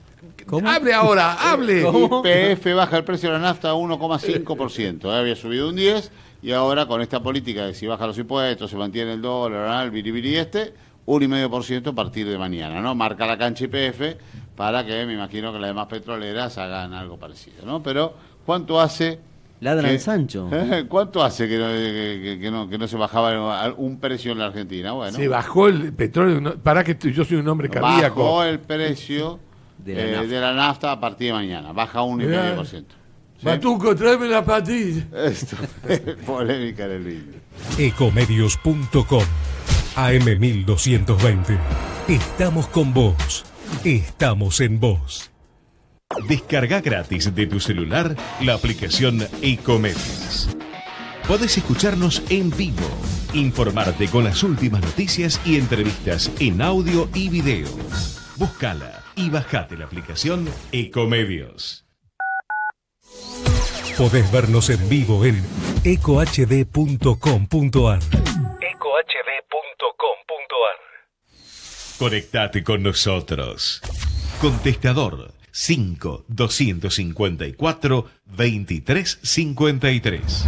no- hable ahora, hable. Y P F baja el precio de la nafta a uno coma cinco por ciento. ¿eh? Había subido un diez y ahora con esta política de si baja los impuestos, se mantiene el dólar, el biribiri este, uno coma cinco por ciento a partir de mañana, ¿no? Marca la cancha Y P F para que me imagino que las demás petroleras hagan algo parecido, ¿no? Pero, ¿cuánto hace? Ladran que- Sancho. ¿Cuánto hace que no, que, que- que no, que no se bajaba un precio en la Argentina? Bueno, Se bajó el petróleo. No, para que estoy- yo soy un hombre cardíaco. bajó el precio De la eh, nafta. de la nafta a partir de mañana, baja un coma cinco por ciento. Batuco, tráeme la patilla. Esto es polémica en el vídeo. Ecomedios punto com A M mil doscientos veinte. Estamos con vos. Estamos en vos. Descarga gratis de tu celular la aplicación Ecomedios. Podés escucharnos en vivo, informarte con las últimas noticias y entrevistas en audio y video. Búscala y bajate la aplicación Ecomedios. Podés vernos en vivo en eco h d punto com punto a r. eco h d punto com punto a r. Conectate con nosotros. Contestador cinco doscientos cincuenta y cuatro veintitrés cincuenta y tres.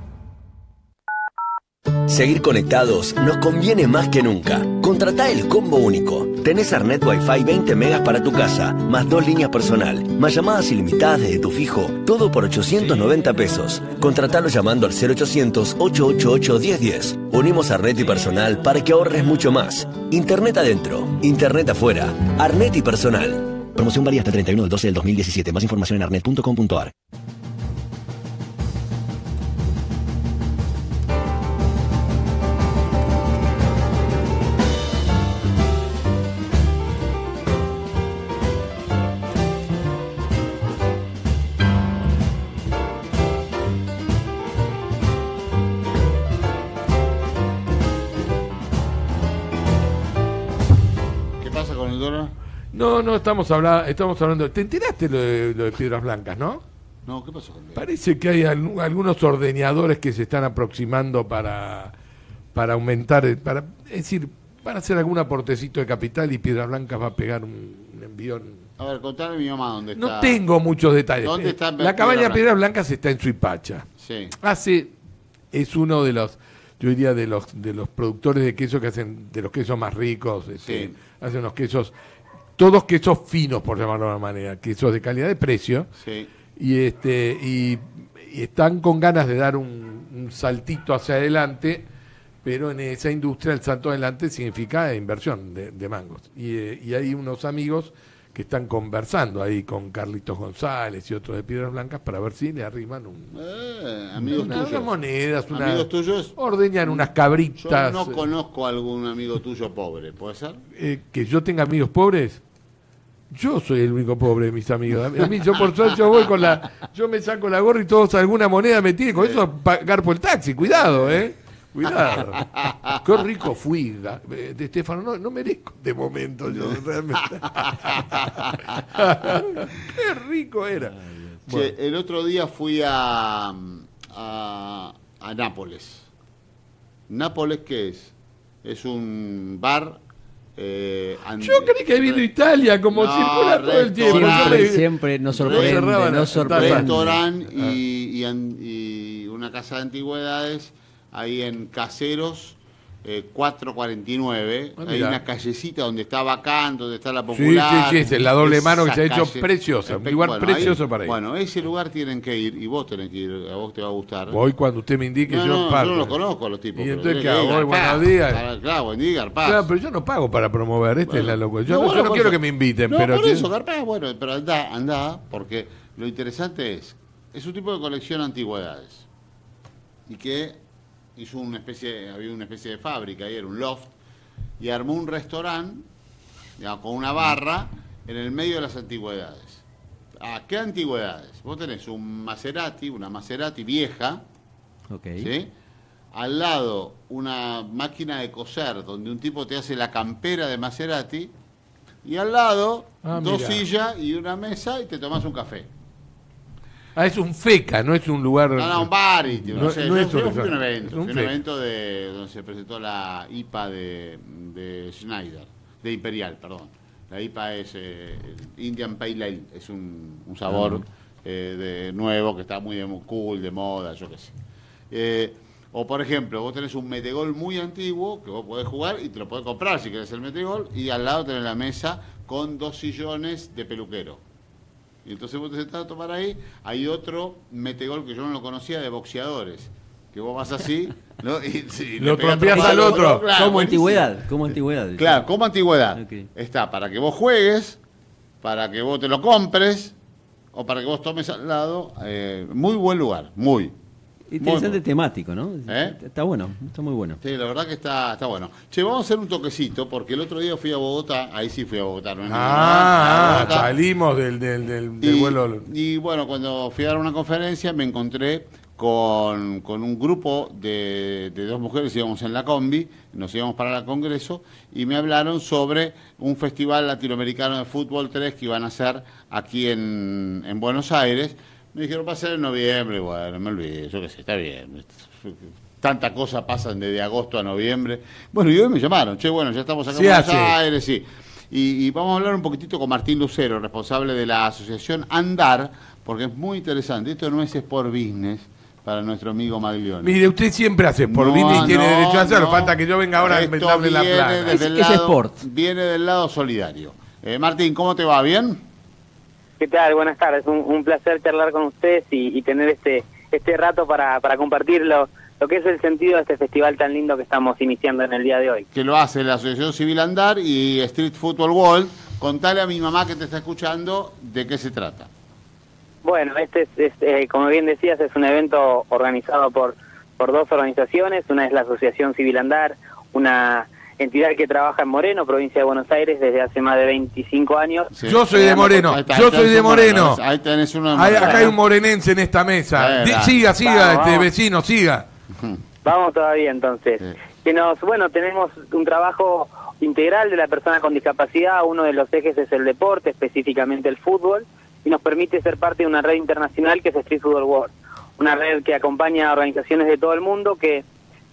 Seguir conectados nos conviene más que nunca. Contratá el combo único. Tenés Arnet Wi-Fi veinte megas para tu casa, más dos líneas personal, más llamadas ilimitadas desde tu fijo, todo por ochocientos noventa pesos. Contratalo llamando al cero ochocientos, ochocientos ochenta y ocho, diez diez. Unimos Arnet y personal para que ahorres mucho más. Internet adentro, Internet afuera. Arnet y personal. Promoción válida hasta el treinta y uno del doce del dos mil diecisiete. Más información en arnet punto com punto a r. ¿Qué pasa con el dólar? No, no, estamos, habla, estamos hablando... ¿Te enteraste lo de, lo de Piedras Blancas, no? No, ¿qué pasó con el dólar? Parece que hay al- algunos ordeñadores que se están aproximando para, para aumentar, el- para es decir, van a hacer algún aportecito de capital y Piedras Blancas va a pegar un, un envión. A ver, contale a mi mamá dónde está. No tengo muchos detalles. ¿Dónde está La cabaña Piedras Piedras Blancas está en Suipacha. Sí. Hace, es uno de los, yo diría, de los de los productores de queso que hacen, de los quesos más ricos, este, Sí. hacen unos quesos, todos quesos finos, por llamarlo de una manera, quesos de calidad de precio, Sí. y este y, y están con ganas de dar un, un saltito hacia adelante, pero en esa industria el salto adelante significa inversión de, de mangos. Y, eh, y hay unos amigos que están conversando ahí con Carlitos González y otros de Piedras Blancas para ver si le arriman un, Eh, amigos una- tuyos. unas monedas, una- Amigos tuyos. ordeñan unas cabritas. Yo no conozco a algún amigo tuyo pobre, ¿puede ser? Eh, que yo tenga amigos pobres. Yo soy el único pobre de mis amigos. A mí, yo por suerte yo voy con la, yo me saco la gorra y todos alguna moneda me tiene, con eso pagar por el taxi, cuidado, eh. Cuidado. Qué rico fui, da- eh, de Estefano, no, no merezco de momento yo, realmente. Qué rico era. Che, Bueno. el otro día fui a, a, a Nápoles. ¿Nápoles qué es? Es un bar... Eh, an- Yo creí que viendo Italia, como No, circula todo el tiempo. Siempre, Yo me- siempre nos sorprende, cerraban nos a- sorprende. Restaurante y, y, an- y una casa de antigüedades ahí en Caseros eh, cuatrocientos cuarenta y nueve. Ah, Hay mirá. una callecita donde está Bacán, donde está la Sí, Popular. sí, sí, es la doble mano que Esa se ha hecho calle- preciosa, un espe- lugar bueno, precioso ahí- para ir. Bueno, ese lugar tienen que ir y vos tenés que ir, a vos te va a gustar. Voy cuando usted me indique, No, yo no, pago. yo no lo conozco a los tipos. Y pero entonces, tenés ¿qué que hago? ir, Voy, garpá. buenos días. Para- Claro, buen día, garpá. Claro, pero yo no pago para promover, esta es la locura. Yo, No, no- yo bueno, no por quiero eso. que me inviten, No, pero... por sí- eso, garpá, bueno, pero anda, anda, porque lo interesante es, es un tipo de colección de antigüedades. Y que hizo una especie, había una especie de fábrica, ahí era un loft, y armó un restaurante, digamos, con una barra en el medio de las antigüedades. ¿A qué antigüedades? Vos tenés un Maserati, una Maserati vieja, Okay. ¿sí? Al lado una máquina de coser donde un tipo te hace la campera de Maserati y al lado Ah, dos mirá. sillas y una mesa y te tomás un café. Ah, es un feca, no es un lugar... No, no, un bar y tío, no, No- sé, no yo es fui, un fui a un restaurante, evento, es un fui a un feca. evento de donde se presentó la I P A de, de Schneider, de Imperial, perdón. La I P A es eh, el Indian Pale Ale, es un, un sabor eh, de nuevo que está muy de, muy cool, de moda, yo qué sé. Eh, o por ejemplo, vos tenés un metegol muy antiguo que vos podés jugar y te lo podés comprar si querés el metegol y al lado tenés la mesa con dos sillones de peluquero. Y entonces vos te sentás a tomar ahí, hay otro metegol que yo no lo conocía de boxeadores, que vos vas así, ¿no? Y, sí, Lo le pegás trompeás trompada al al otro. claro, Como buenísimo. antigüedad, como antigüedad. Claro, como antigüedad. Ok. Está para que vos juegues, para que vos te lo compres, o para que vos tomes al lado. Eh, muy buen lugar, muy. Interesante Muy temático, ¿no? ¿Eh? Está bueno, está muy bueno. Sí, la verdad que está, está bueno. Che, vamos a hacer un toquecito, porque el otro día fui a Bogotá, ahí sí fui a Bogotá, ¿no es Ah, a Bogotá. salimos del, del, del, del Y, vuelo... y bueno, cuando fui a dar una conferencia me encontré con, con un grupo de, de dos mujeres, íbamos en la combi, nos íbamos para el Congreso, y me hablaron sobre un festival latinoamericano de fútbol tres que iban a hacer aquí en, en Buenos Aires. Me dijeron, va a ser en noviembre, bueno, me olvidé, yo qué sé, está bien. Tanta cosa pasan desde agosto a noviembre. Bueno, y hoy me llamaron, che, bueno, ya estamos acá en Se Buenos hace. Aires, sí. Y, y vamos a hablar un poquitito con Martín Lucero, responsable de la asociación Andar, porque es muy interesante. Esto no es Sport Business para nuestro amigo Maglione. Mire, usted siempre hace por No, Vini y tiene no, derecho a hacerlo. no. Falta que yo venga ahora a Esto inventarle la viene plata. desde el Es- es lado- sport. Viene del lado solidario. Eh, Martín, ¿cómo te va? ¿Bien? ¿Qué tal? Buenas tardes. Un, un placer charlar con ustedes y, y tener este este rato para, para compartir lo, lo que es el sentido de este festival tan lindo que estamos iniciando en el día de hoy. Que lo hace la Asociación Civil Andar y Street Football World. Contale a mi mamá que te está escuchando de qué se trata. Bueno, este es, es, eh, como bien decías, es un evento organizado por, por dos organizaciones. Una es la Asociación Civil Andar, una entidad que trabaja en Moreno, provincia de Buenos Aires, desde hace más de veinticinco años. Sí. Yo soy de Moreno, Ahí está, yo ahí soy tenés de un Moreno. Ahí tenés uno de Hay- Moreno. acá hay un morenense en esta mesa. Eh, Di- dale. siga, siga, Vamos, este vamos. vecino, siga. Vamos todavía entonces. Que nos, bueno, tenemos un trabajo integral de la persona con discapacidad. Uno de los ejes es el deporte, específicamente el fútbol, y nos permite ser parte de una red internacional que es Street Football World, una red que acompaña a organizaciones de todo el mundo que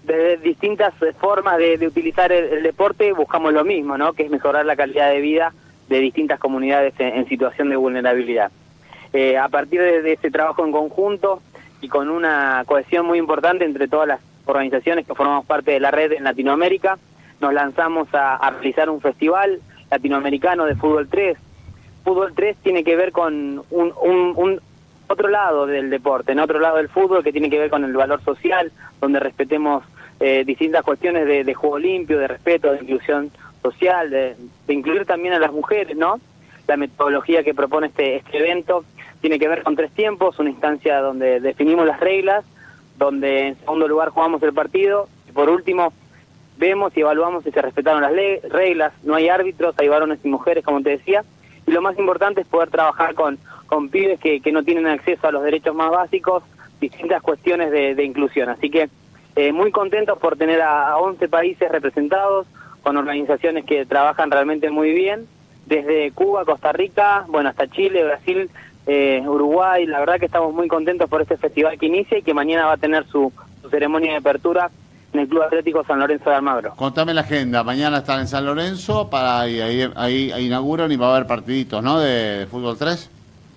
desde distintas formas de, de utilizar el, el deporte buscamos lo mismo, ¿no? Que es mejorar la calidad de vida de distintas comunidades en, en situación de vulnerabilidad. Eh, a partir de, de ese trabajo en conjunto y con una cohesión muy importante entre todas las organizaciones que formamos parte de la red en Latinoamérica, nos lanzamos a, a realizar un festival latinoamericano de Fútbol tres. Fútbol tres tiene que ver con un, un, un otro lado del deporte, en otro lado del fútbol, que tiene que ver con el valor social, donde respetemos eh, distintas cuestiones de, de juego limpio, de respeto, de inclusión social, de, de incluir también a las mujeres, ¿no? La metodología que propone este, este evento tiene que ver con tres tiempos, una instancia donde definimos las reglas, donde en segundo lugar jugamos el partido, y por último vemos y evaluamos si se respetaron las reglas, no hay árbitros, hay varones y mujeres, como te decía, y lo más importante es poder trabajar con, con pibes que, que no tienen acceso a los derechos más básicos, distintas cuestiones de, de inclusión. Así que eh, muy contentos por tener a, a once países representados, con organizaciones que trabajan realmente muy bien, desde Cuba, Costa Rica, bueno, hasta Chile, Brasil, eh, Uruguay. La verdad que estamos muy contentos por este festival que inicia y que mañana va a tener su, su ceremonia de apertura en el Club Atlético San Lorenzo de Almagro. Contame la agenda. Mañana están en San Lorenzo, para ahí, ahí, ahí, ahí inauguran y va a haber partiditos, ¿no? De, de Fútbol tres.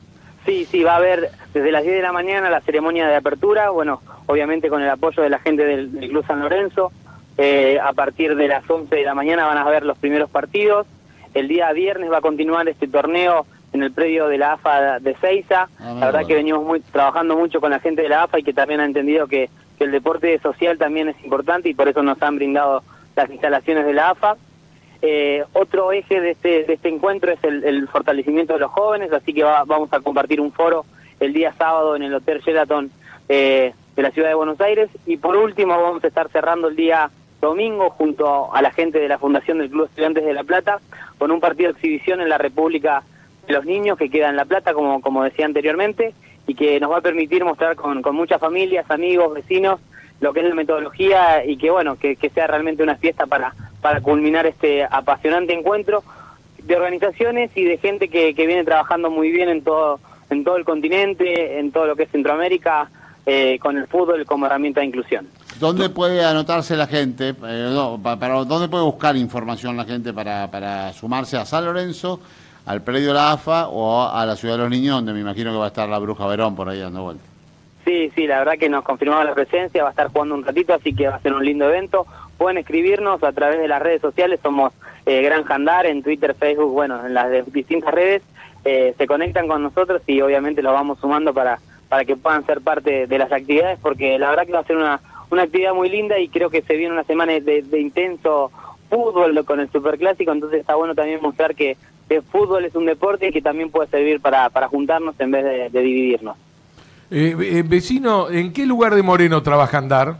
Sí, sí, va a haber desde las diez de la mañana la ceremonia de apertura, bueno, obviamente con el apoyo de la gente del, del Club San Lorenzo. Eh, a partir de las once de la mañana van a ver los primeros partidos. El día viernes va a continuar este torneo en el predio de la A F A de Seiza. Ah, la verdad bueno. que venimos muy, trabajando mucho con la gente de la A F A y que también ha entendido que, que el deporte social también es importante y por eso nos han brindado las instalaciones de la A F A. Eh, otro eje de este, de este encuentro es el, el fortalecimiento de los jóvenes, así que va, vamos a compartir un foro el día sábado en el Hotel Sheraton eh, de la Ciudad de Buenos Aires. Y por último vamos a estar cerrando el día domingo junto a la gente de la Fundación del Club Estudiantes de La Plata con un partido de exhibición en la República de los Niños que queda en La Plata, como, como decía anteriormente, y que nos va a permitir mostrar con, con muchas familias, amigos, vecinos, lo que es la metodología y que bueno, que, que sea realmente una fiesta para, para culminar este apasionante encuentro de organizaciones y de gente que, que viene trabajando muy bien en todo, en todo el continente, en todo lo que es Centroamérica, eh, con el fútbol como herramienta de inclusión. ¿Dónde puede anotarse la gente? Eh, no, para, para, ¿Dónde puede buscar información la gente para, para sumarse a San Lorenzo, al predio de la A F A o a la Ciudad de los Niños, donde me imagino que va a estar la Bruja Verón por ahí dando vuelta? Sí, sí, la verdad que nos confirmaba la presencia, va a estar jugando un ratito, así que va a ser un lindo evento. Pueden escribirnos a través de las redes sociales, somos eh, Granja Andar, en Twitter, Facebook, bueno, en las de distintas redes, eh, se conectan con nosotros y obviamente los vamos sumando para, para que puedan ser parte de las actividades, porque la verdad que va a ser una, una actividad muy linda y creo que se viene una semana de, de intenso fútbol con el Superclásico, entonces está bueno también mostrar que el fútbol es un deporte y que también puede servir para, para juntarnos en vez de, de dividirnos. Eh, eh, vecino, ¿en qué lugar de Moreno trabaja Andar?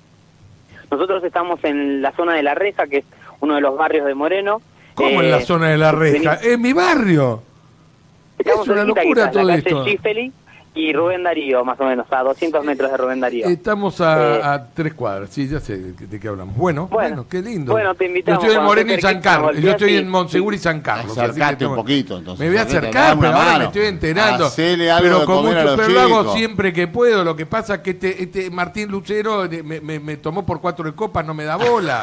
Nosotros estamos en la zona de La Reja, que es uno de los barrios de Moreno. ¿Cómo eh, en la zona de La Reja? ¡Es mi barrio! Estamos es una locura todo esto. Chifeli y Rubén Darío, más o menos, a doscientos metros de Rubén Darío. Estamos a, eh, a tres cuadras, sí, ya sé de qué hablamos. Bueno, bueno, bueno, qué lindo. Bueno, te invitamos. Yo estoy en Moreno y San Carlos, yo estoy en Monsegur y San Carlos. Acercate un poquito, entonces. Me voy a acercar, pero ahora me estoy enterando. Hacele algo pero de con comer mucho, a los pero chicos. lo hago siempre que puedo. Lo que pasa es que este, este Martín Lucero me, me, me tomó por cuatro de copas, no me da bola.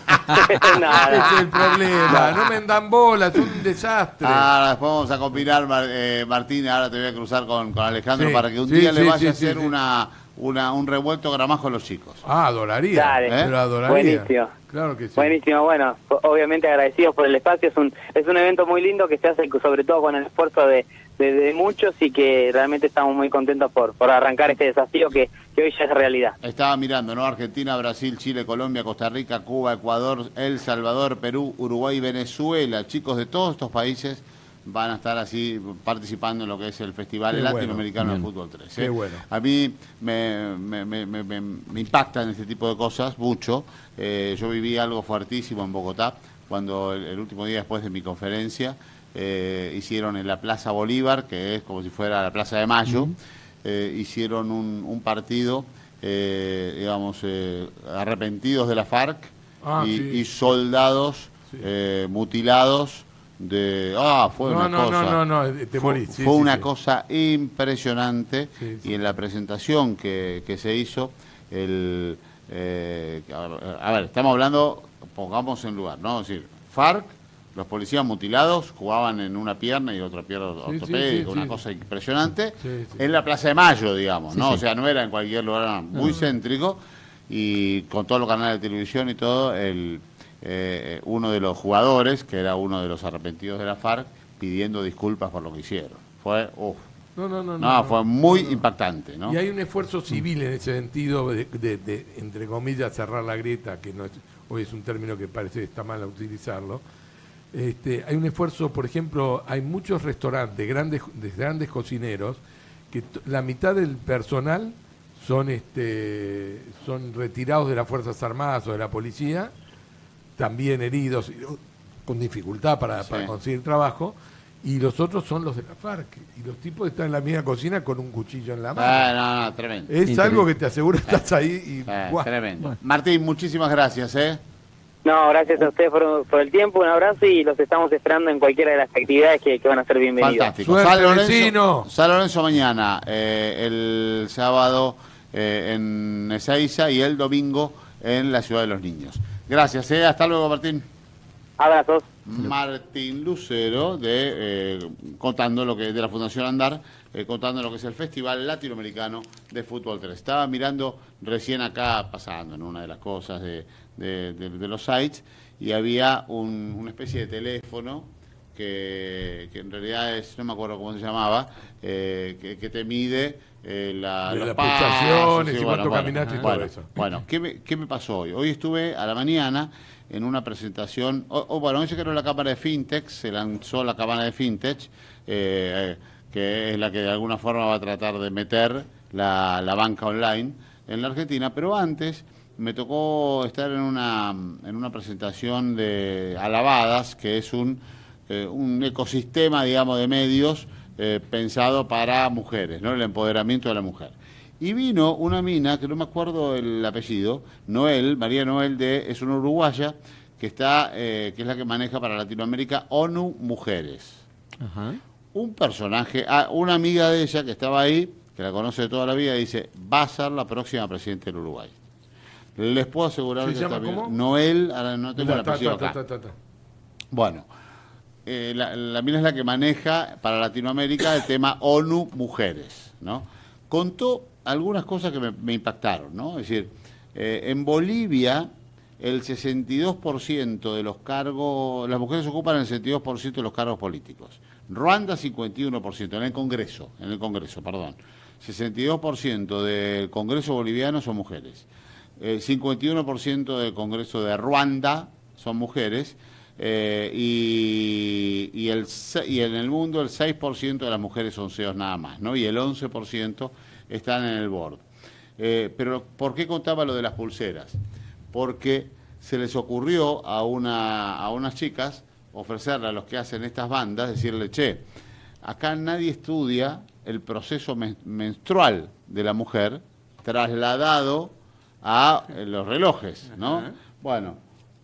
Ese es el problema, no me dan bola, es un desastre. Ahora después vamos a combinar, eh, Martín, ahora te voy a cruzar con, con Alejandro sí, para que un sí, día sí, le vaya sí, a hacer sí, sí. una, una un revuelto gramajo a los chicos. Ah, adoraría. Dale. ¿Eh? Pero adoraría. Buenísimo. Claro que sí. Buenísimo, bueno, obviamente agradecidos por el espacio, es un es un evento muy lindo que se hace sobre todo con el esfuerzo de, de, de muchos y que realmente estamos muy contentos por, por arrancar este desafío que, que hoy ya es realidad. Estaba mirando, ¿no? Argentina, Brasil, Chile, Colombia, Costa Rica, Cuba, Ecuador, El Salvador, Perú, Uruguay, Venezuela. Chicos de todos estos países van a estar así participando en lo que es el Festival Qué Latinoamericano bueno. de Fútbol tres. ¿eh? Qué bueno. A mí me, me, me, me, me impactan este tipo de cosas mucho. Eh, yo viví algo fuertísimo en Bogotá cuando el, el último día después de mi conferencia eh, hicieron en la Plaza Bolívar, que es como si fuera la Plaza de Mayo, uh-huh. eh, hicieron un, un partido, eh, digamos, eh, arrepentidos de la FARC ah, y, sí. y soldados sí. eh, mutilados. De, ah, fue no, una no, cosa. No, no, no, te morís. Fue, sí, fue sí, una sí. cosa impresionante sí, sí. y en la presentación que, que se hizo, el, Eh, a, ver, a ver, estamos hablando, pongamos en lugar, ¿no? Es decir, FARC, los policías mutilados jugaban en una pierna y otra pierna Sí, ortopédica, sí, sí, una sí. cosa impresionante, Sí, sí. en la Plaza de Mayo, digamos, Sí, ¿no? sí. O sea, no era en cualquier lugar, muy No. céntrico, y con todos los canales de televisión y todo, el, eh, uno de los jugadores, que era uno de los arrepentidos de la FARC, pidiendo disculpas por lo que hicieron. Fue, uff. No, no, no, No, no, fue no, muy no, no. impactante, ¿no? Y hay un esfuerzo civil en ese sentido de, de- de, entre comillas, cerrar la grieta, que no es, hoy es un término que parece que está mal a utilizarlo. Este, hay un esfuerzo, por ejemplo, hay muchos restaurantes, grandes, de grandes cocineros, que t- la mitad del personal son, este, son retirados de las Fuerzas Armadas o de la policía, también heridos, y- con dificultad para, Sí. para conseguir trabajo, y los otros son los de la FARC. Y los tipos están en la misma cocina con un cuchillo en la mano. Ah, no, no, tremendo. Es algo que te aseguro estás ahí y... Ah, ¡guau! tremendo. Martín, muchísimas gracias, ¿eh? No, gracias a ustedes por, por el tiempo, un abrazo y los estamos esperando en cualquiera de las actividades que, que van a ser bienvenidos. Fantástico. San Lorenzo, San Lorenzo mañana, eh, el sábado eh, en Ezeiza y el domingo en la Ciudad de los Niños. Gracias, ¿eh? Hasta luego, Martín. Abrazos. Martín Lucero, de eh, contando lo que de la Fundación Andar, eh, contando lo que es el Festival Latinoamericano de Fútbol tres. Estaba mirando recién acá, pasando en una de las cosas de, de, de- de los sites, y había un- una especie de teléfono que, que en realidad es, no me acuerdo cómo se llamaba, eh, que, que te mide eh, la, De los las pasos, pulsaciones sí, y cuánto caminaste y todo bueno, eso. bueno, ¿qué me, ¿qué me pasó hoy? Hoy estuve a la mañana en una presentación, o, o bueno, hoy se creó la cámara de Fintech, se lanzó la cámara de Fintech, eh, eh, que es la que de alguna forma va a tratar de meter la, la banca online en la Argentina, pero antes me tocó estar en una, en una presentación de Alabadas, que es un, eh, un ecosistema, digamos, de medios eh, pensado para mujeres, ¿no? El empoderamiento de la mujer. Y vino una mina, que no me acuerdo el apellido, Noel, María Noel, de, es una uruguaya, que está, eh, que es la que maneja para Latinoamérica ONU Mujeres. Ajá. Un personaje, ah, una amiga de ella que estaba ahí, que la conoce de toda la vida, dice, va a ser la próxima presidenta del Uruguay. Les puedo asegurar ¿Se que llama está bien. cómo? Noel, ahora no tengo Ta, el ta, apellido ta, acá. ta, ta, ta. Bueno, eh, la, la mina es la que maneja para Latinoamérica el tema ONU Mujeres, ¿no? Contó algunas cosas que me, me impactaron, ¿no? Es decir, eh, en Bolivia el sesenta y dos por ciento de los cargos, las mujeres ocupan el sesenta y dos por ciento de los cargos políticos. Ruanda cincuenta y uno por ciento, en el Congreso, en el Congreso, perdón. sesenta y dos por ciento del Congreso boliviano son mujeres. El cincuenta y uno por ciento del Congreso de Ruanda son mujeres. Eh, y, y, el, se- y en el mundo el seis por ciento de las mujeres son C E Os nada más, ¿no? Y el once por ciento están en el board. Eh, pero ¿por qué contaba lo de las pulseras? Porque se les ocurrió a, una, a unas chicas ofrecerle a los que hacen estas bandas, decirle, che, acá nadie estudia el proceso men- menstrual de la mujer trasladado a eh, los relojes, ¿no? Ajá. Bueno,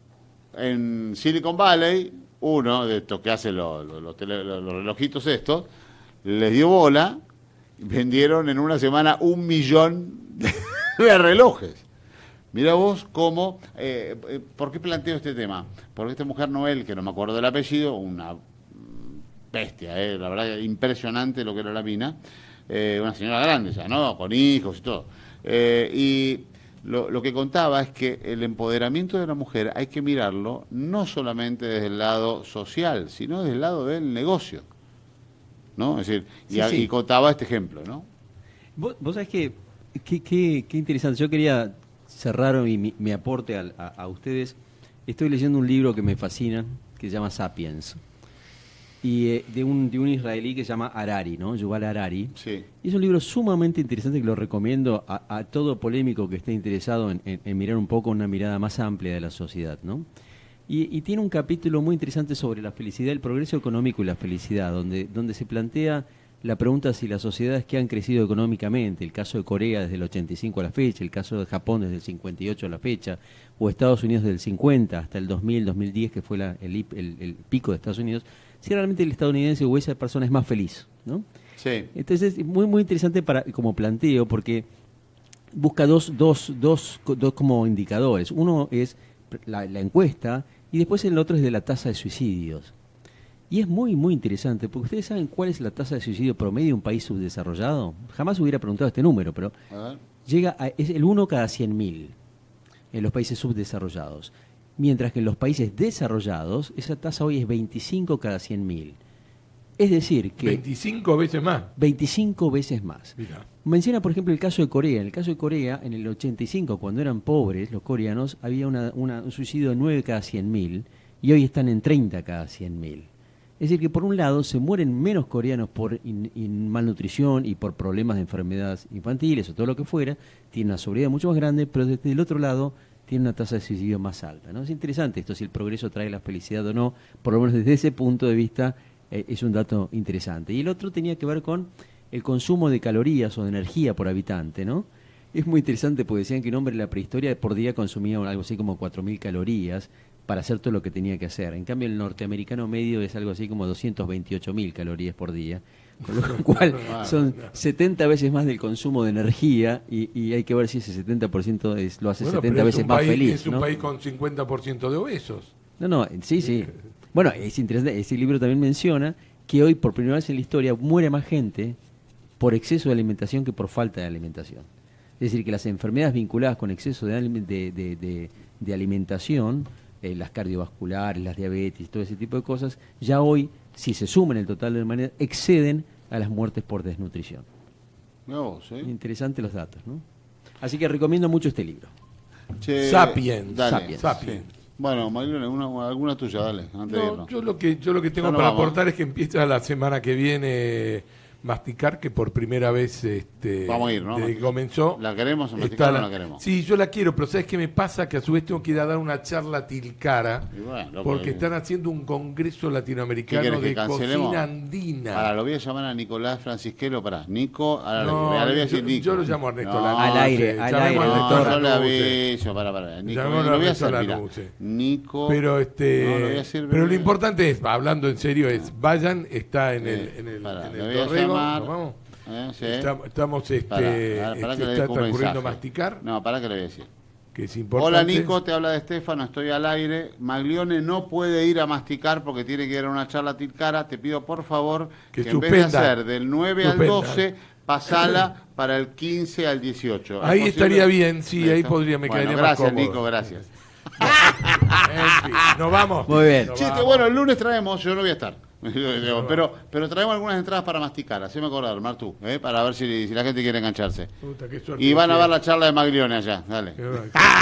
en Silicon Valley, uno de estos que hace los, los, los tele- los- los relojitos estos, les dio bola, y vendieron en una semana un millón de, de relojes. Mira vos cómo, eh, eh, ¿por qué planteo este tema? Porque esta mujer Noel, que no me acuerdo del apellido, una mm, bestia, eh, la verdad impresionante lo que era la mina, eh, una señora grande ya, ¿no? Con hijos y todo. Eh, y lo, lo que contaba es que el empoderamiento de la mujer hay que mirarlo no solamente desde el lado social, sino desde el lado del negocio, ¿no? Es decir, y, Sí, a- sí. y contaba este ejemplo, ¿no? Vos, vos sabés que, qué, qué, qué interesante. Yo quería cerrar mi, mi- mi aporte al- a, a ustedes. Estoy leyendo un libro que me fascina, que se llama Sapiens. Y eh, de, un, de un israelí que se llama Harari, ¿no? Yuval Harari. Sí. Y es un libro sumamente interesante que lo recomiendo a, a todo polémico que esté interesado en, en- en mirar un poco una mirada más amplia de la sociedad, ¿no? Y, y tiene un capítulo muy interesante sobre la felicidad, el progreso económico y la felicidad, donde, donde se plantea la pregunta si las sociedades que han crecido económicamente, el caso de Corea desde el ochenta y cinco a la fecha, el caso de Japón desde el cincuenta y ocho a la fecha, o Estados Unidos desde el cincuenta hasta el dos mil, dos mil diez, que fue la- el, hip- el- el pico de Estados Unidos, si realmente el estadounidense o esa persona es más feliz, ¿no? Sí. Entonces es muy muy interesante para como planteo porque busca dos, dos, dos, dos como indicadores. Uno es la, la encuesta y después el otro es de la tasa de suicidios. Y es muy, muy interesante, porque ustedes saben cuál es la tasa de suicidio promedio de un país subdesarrollado. Jamás hubiera preguntado este número, pero llega a, es el uno cada cien mil en los países subdesarrollados. Mientras que en los países desarrollados, esa tasa hoy es veinticinco cada cien mil. Es decir, que... veinticinco veces más. veinticinco veces más. Mirá. Menciona, por ejemplo, el caso de Corea. En el caso de Corea, en el ochenta y cinco, cuando eran pobres los coreanos, había una, una, un suicidio de nueve cada cien mil y hoy están en treinta cada cien mil. Es decir, que por un lado se mueren menos coreanos por in, in malnutrición y por problemas de enfermedades infantiles o todo lo que fuera, tienen una sobriedad mucho más grande, pero desde el otro lado tiene una tasa de suicidio más alta, ¿no? Es interesante esto, si el progreso trae la felicidad o no, por lo menos desde ese punto de vista eh, es un dato interesante. Y el otro tenía que ver con el consumo de calorías o de energía por habitante, ¿no? Es muy interesante porque decían que un hombre en la prehistoria por día consumía algo así como cuatro mil calorías para hacer todo lo que tenía que hacer. En cambio el norteamericano medio es algo así como doscientas veintiocho mil calorías por día, con lo cual son setenta veces más del consumo de energía y, y hay que ver si ese setenta por ciento es, lo hace Bueno, setenta veces más país, feliz. Es un ¿no? país con cincuenta por ciento de obesos. No, no, sí, sí. Bueno, es interesante, ese libro también menciona que hoy por primera vez en la historia muere más gente por exceso de alimentación que por falta de alimentación. Es decir, que las enfermedades vinculadas con exceso de, de, de, de, de alimentación, eh, las cardiovasculares, las diabetes, todo ese tipo de cosas, ya hoy, si se suman el total de humanidad, exceden a las muertes por desnutrición. No, ¿sí? Interesantes los datos, ¿no? Así que recomiendo mucho este libro. Che, Sapiens. dale. Sapiens. Sapiens. Sí. Bueno, Maglone, una, alguna tuya, dale, antes de No, irnos. yo lo que yo lo que tengo Ya no para vamos. aportar es que empieza la semana que viene Masticar, que por primera vez este Vamos a ir, ¿no? desde que comenzó. ¿La queremos está Masticar o la- no la queremos? Sí, yo la quiero, pero ¿sabes qué me pasa? Que a su vez tengo que ir a dar una charla a Tilcara, Y bueno, loco, porque eh. están haciendo un congreso ¿Qué latinoamericano querés, que de cancelemos? cocina andina. Ahora lo voy a llamar a Nicolás Francisquero, para Nico, ahora No, le, ahora le voy a decir yo- Nico. yo lo llamo a Ernesto No, Lanusse. Al aire, sí, al llamemos aire, a Ernesto No, yo le Lanusse. aviso, para, para. Nico, Llamemos a lo voy a Ernesto hacer, mira. Lanusse. Nico. Pero este, No, lo voy a decir, pero lo pero- importante es, hablando en serio, es vayan, está en el, Eh, en el, para, en le el voy a Torrego, llamar. ¿nos vamos? Eh, sí. Estamos, estamos, este, Pará, pará, pará este, que le está dejo un transcurriendo mensaje. Masticar, No, para que le voy a decir. que es importante. Hola Nico, te habla de Estefano, estoy al aire. Maglione no puede ir a Masticar porque tiene que ir a una charla a Tilcara. Te pido por favor Que que, en vez de suspenda. hacer del nueve al Suspenda. doce, pasala para el quince al dieciocho. ¿Es Ahí posible? estaría bien, sí, ahí ¿Listo? podría, me Bueno, quedaría más gracias cómodo. Nico, gracias. En fin, nos vamos. Muy bien. Nos Chiste, vamos. bueno, el lunes traemos, yo no voy a estar. pero, pero traemos algunas entradas para Masticar, haceme acordar, Martu, ¿eh? Para ver si, si la gente quiere engancharse. Puta, qué suerte Y van a que ver la charla de Maglione allá, dale. tiene.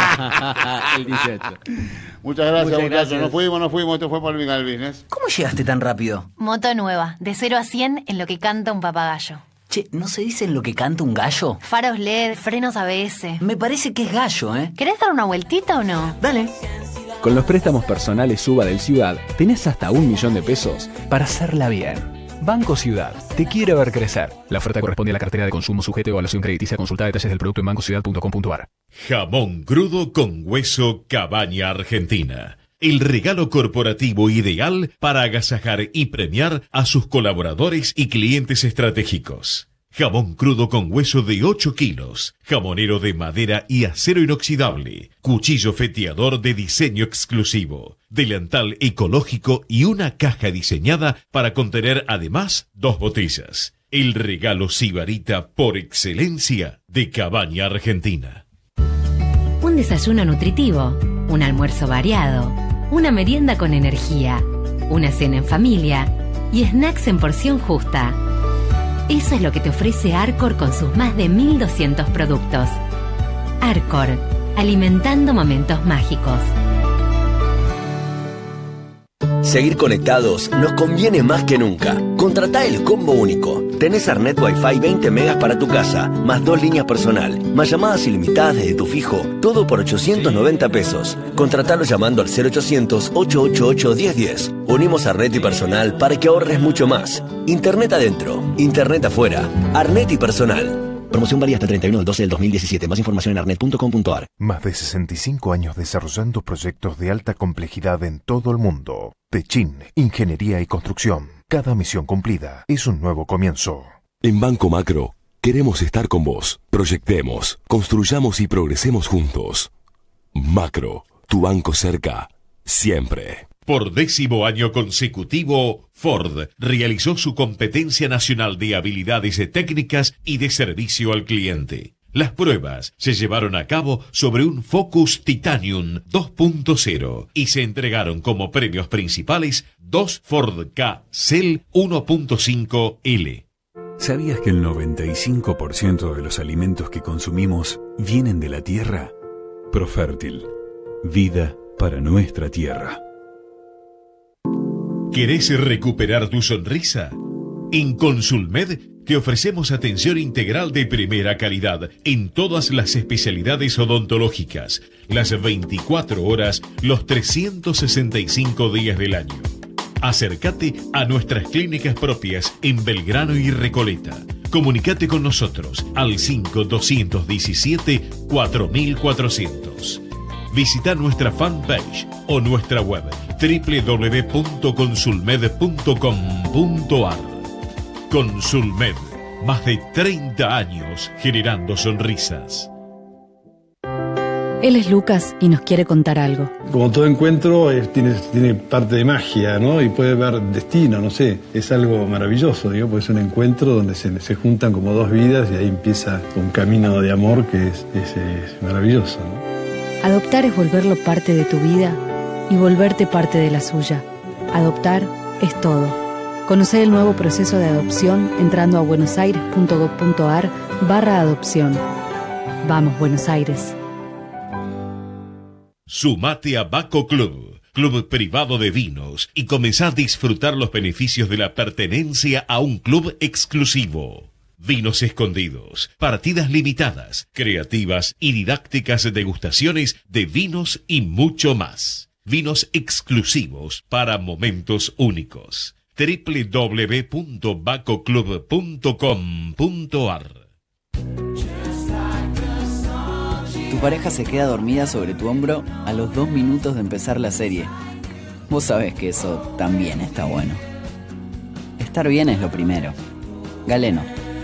El dieciocho. Muchas gracias, Muchas muchachos. gracias. Nos fuimos, nos fuimos. Esto fue por el Business. ¿Cómo llegaste tan rápido? Moto nueva, de cero a cien en lo que canta un papagayo. Che, ¿no se dice en lo que canta un gallo? Faros L E D, frenos A B S. Me parece que es gallo, ¿eh? ¿Querés dar una vueltita o no? Dale. Con los préstamos personales Suba del Ciudad, tenés hasta un millón de pesos para hacerla bien. Banco Ciudad, te quiere ver crecer. La oferta corresponde a la cartera de consumo sujeta a evaluación crediticia. Consulta detalles del producto en bancociudad punto com punto ar. Jamón crudo con hueso Cabaña Argentina. El regalo corporativo ideal para agasajar y premiar a sus colaboradores y clientes estratégicos. Jamón crudo con hueso de ocho kilos, jamonero de madera y acero inoxidable, cuchillo feteador de diseño exclusivo, delantal ecológico y una caja diseñada para contener además dos botellas. El regalo sibarita por excelencia de Cabaña Argentina. Un desayuno nutritivo, un almuerzo variado, una merienda con energía, una cena en familia y snacks en porción justa. Eso es lo que te ofrece Arcor con sus más de mil doscientos productos. Arcor, alimentando momentos mágicos. Seguir conectados nos conviene más que nunca. Contratá el combo único. Tenés Arnet Wi-Fi veinte megas para tu casa, más dos líneas personal, más llamadas ilimitadas desde tu fijo, todo por ochocientos noventa pesos. Contratalo llamando al cero ochocientos, ocho ocho ocho, diez diez. Unimos Arnet y personal para que ahorres mucho más. Internet adentro, Internet afuera. Arnet y personal. Promoción válida hasta el treinta y uno del doce del dos mil diecisiete. Más información en arnet punto com punto ar. Más de sesenta y cinco años desarrollando proyectos de alta complejidad en todo el mundo. Techin, Ingeniería y Construcción. Cada misión cumplida es un nuevo comienzo. En Banco Macro queremos estar con vos. Proyectemos, construyamos y progresemos juntos. Macro, tu banco cerca, siempre. Por décimo año consecutivo, Ford realizó su competencia nacional de habilidades técnicas y de servicio al cliente. Las pruebas se llevaron a cabo sobre un Focus Titanium dos punto cero y se entregaron como premios principales dos Ford Ka Cell uno punto cinco L. ¿Sabías que el noventa y cinco por ciento de los alimentos que consumimos vienen de la tierra? Profértil, vida para nuestra tierra. ¿Querés recuperar tu sonrisa? En Consulmed te ofrecemos atención integral de primera calidad en todas las especialidades odontológicas, las veinticuatro horas, los trescientos sesenta y cinco días del año. Acércate a nuestras clínicas propias en Belgrano y Recoleta. Comunicate con nosotros al cinco dos uno siete cuatro cuatrocientos. Visita nuestra fanpage o nuestra web doble u doble u doble u punto consulmed punto com punto ar. Consulmed, más de treinta años generando sonrisas. Él es Lucas y nos quiere contar algo. Como todo encuentro eh, tiene, tiene parte de magia, ¿no? Y puede haber destino, no sé. Es algo maravilloso, digo, porque es un encuentro donde se, se juntan como dos vidas y ahí empieza un camino de amor que es, es, es maravilloso, ¿no? Adoptar es volverlo parte de tu vida y volverte parte de la suya. Adoptar es todo. Conocer el nuevo proceso de adopción entrando a buenosaires.gov.ar barra adopción. Vamos, Buenos Aires. Sumate a Baco Club, club privado de vinos, y comenzá a disfrutar los beneficios de la pertenencia a un club exclusivo. Vinos escondidos, partidas limitadas, creativas y didácticas degustaciones de vinos y mucho más. Vinos exclusivos para momentos únicos. doble u doble u doble u punto baco club punto com punto ar. Tu pareja se queda dormida sobre tu hombro a los dos minutos de empezar la serie. Vos sabés que eso también está bueno. Estar bien es lo primero. Galeno.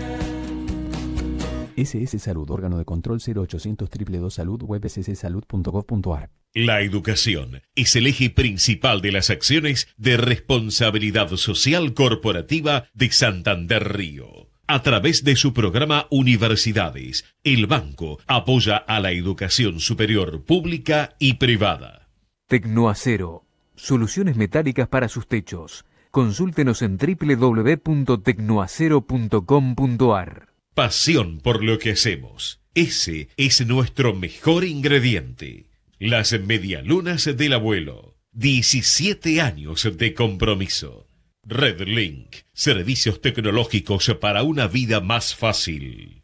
S S Salud, órgano de control cero ochocientos dos dos dos salud, web s s salud punto gov punto ar. La educación es el eje principal de las acciones de responsabilidad social corporativa de Santander Río. A través de su programa Universidades, el banco apoya a la educación superior pública y privada. Tecnoacero, soluciones metálicas para sus techos. Consúltenos en doble u doble u doble u punto tecnoacero punto com punto ar. Pasión por lo que hacemos. Ese es nuestro mejor ingrediente. Las medialunas del abuelo. diecisiete años de compromiso. Redlink, servicios tecnológicos para una vida más fácil.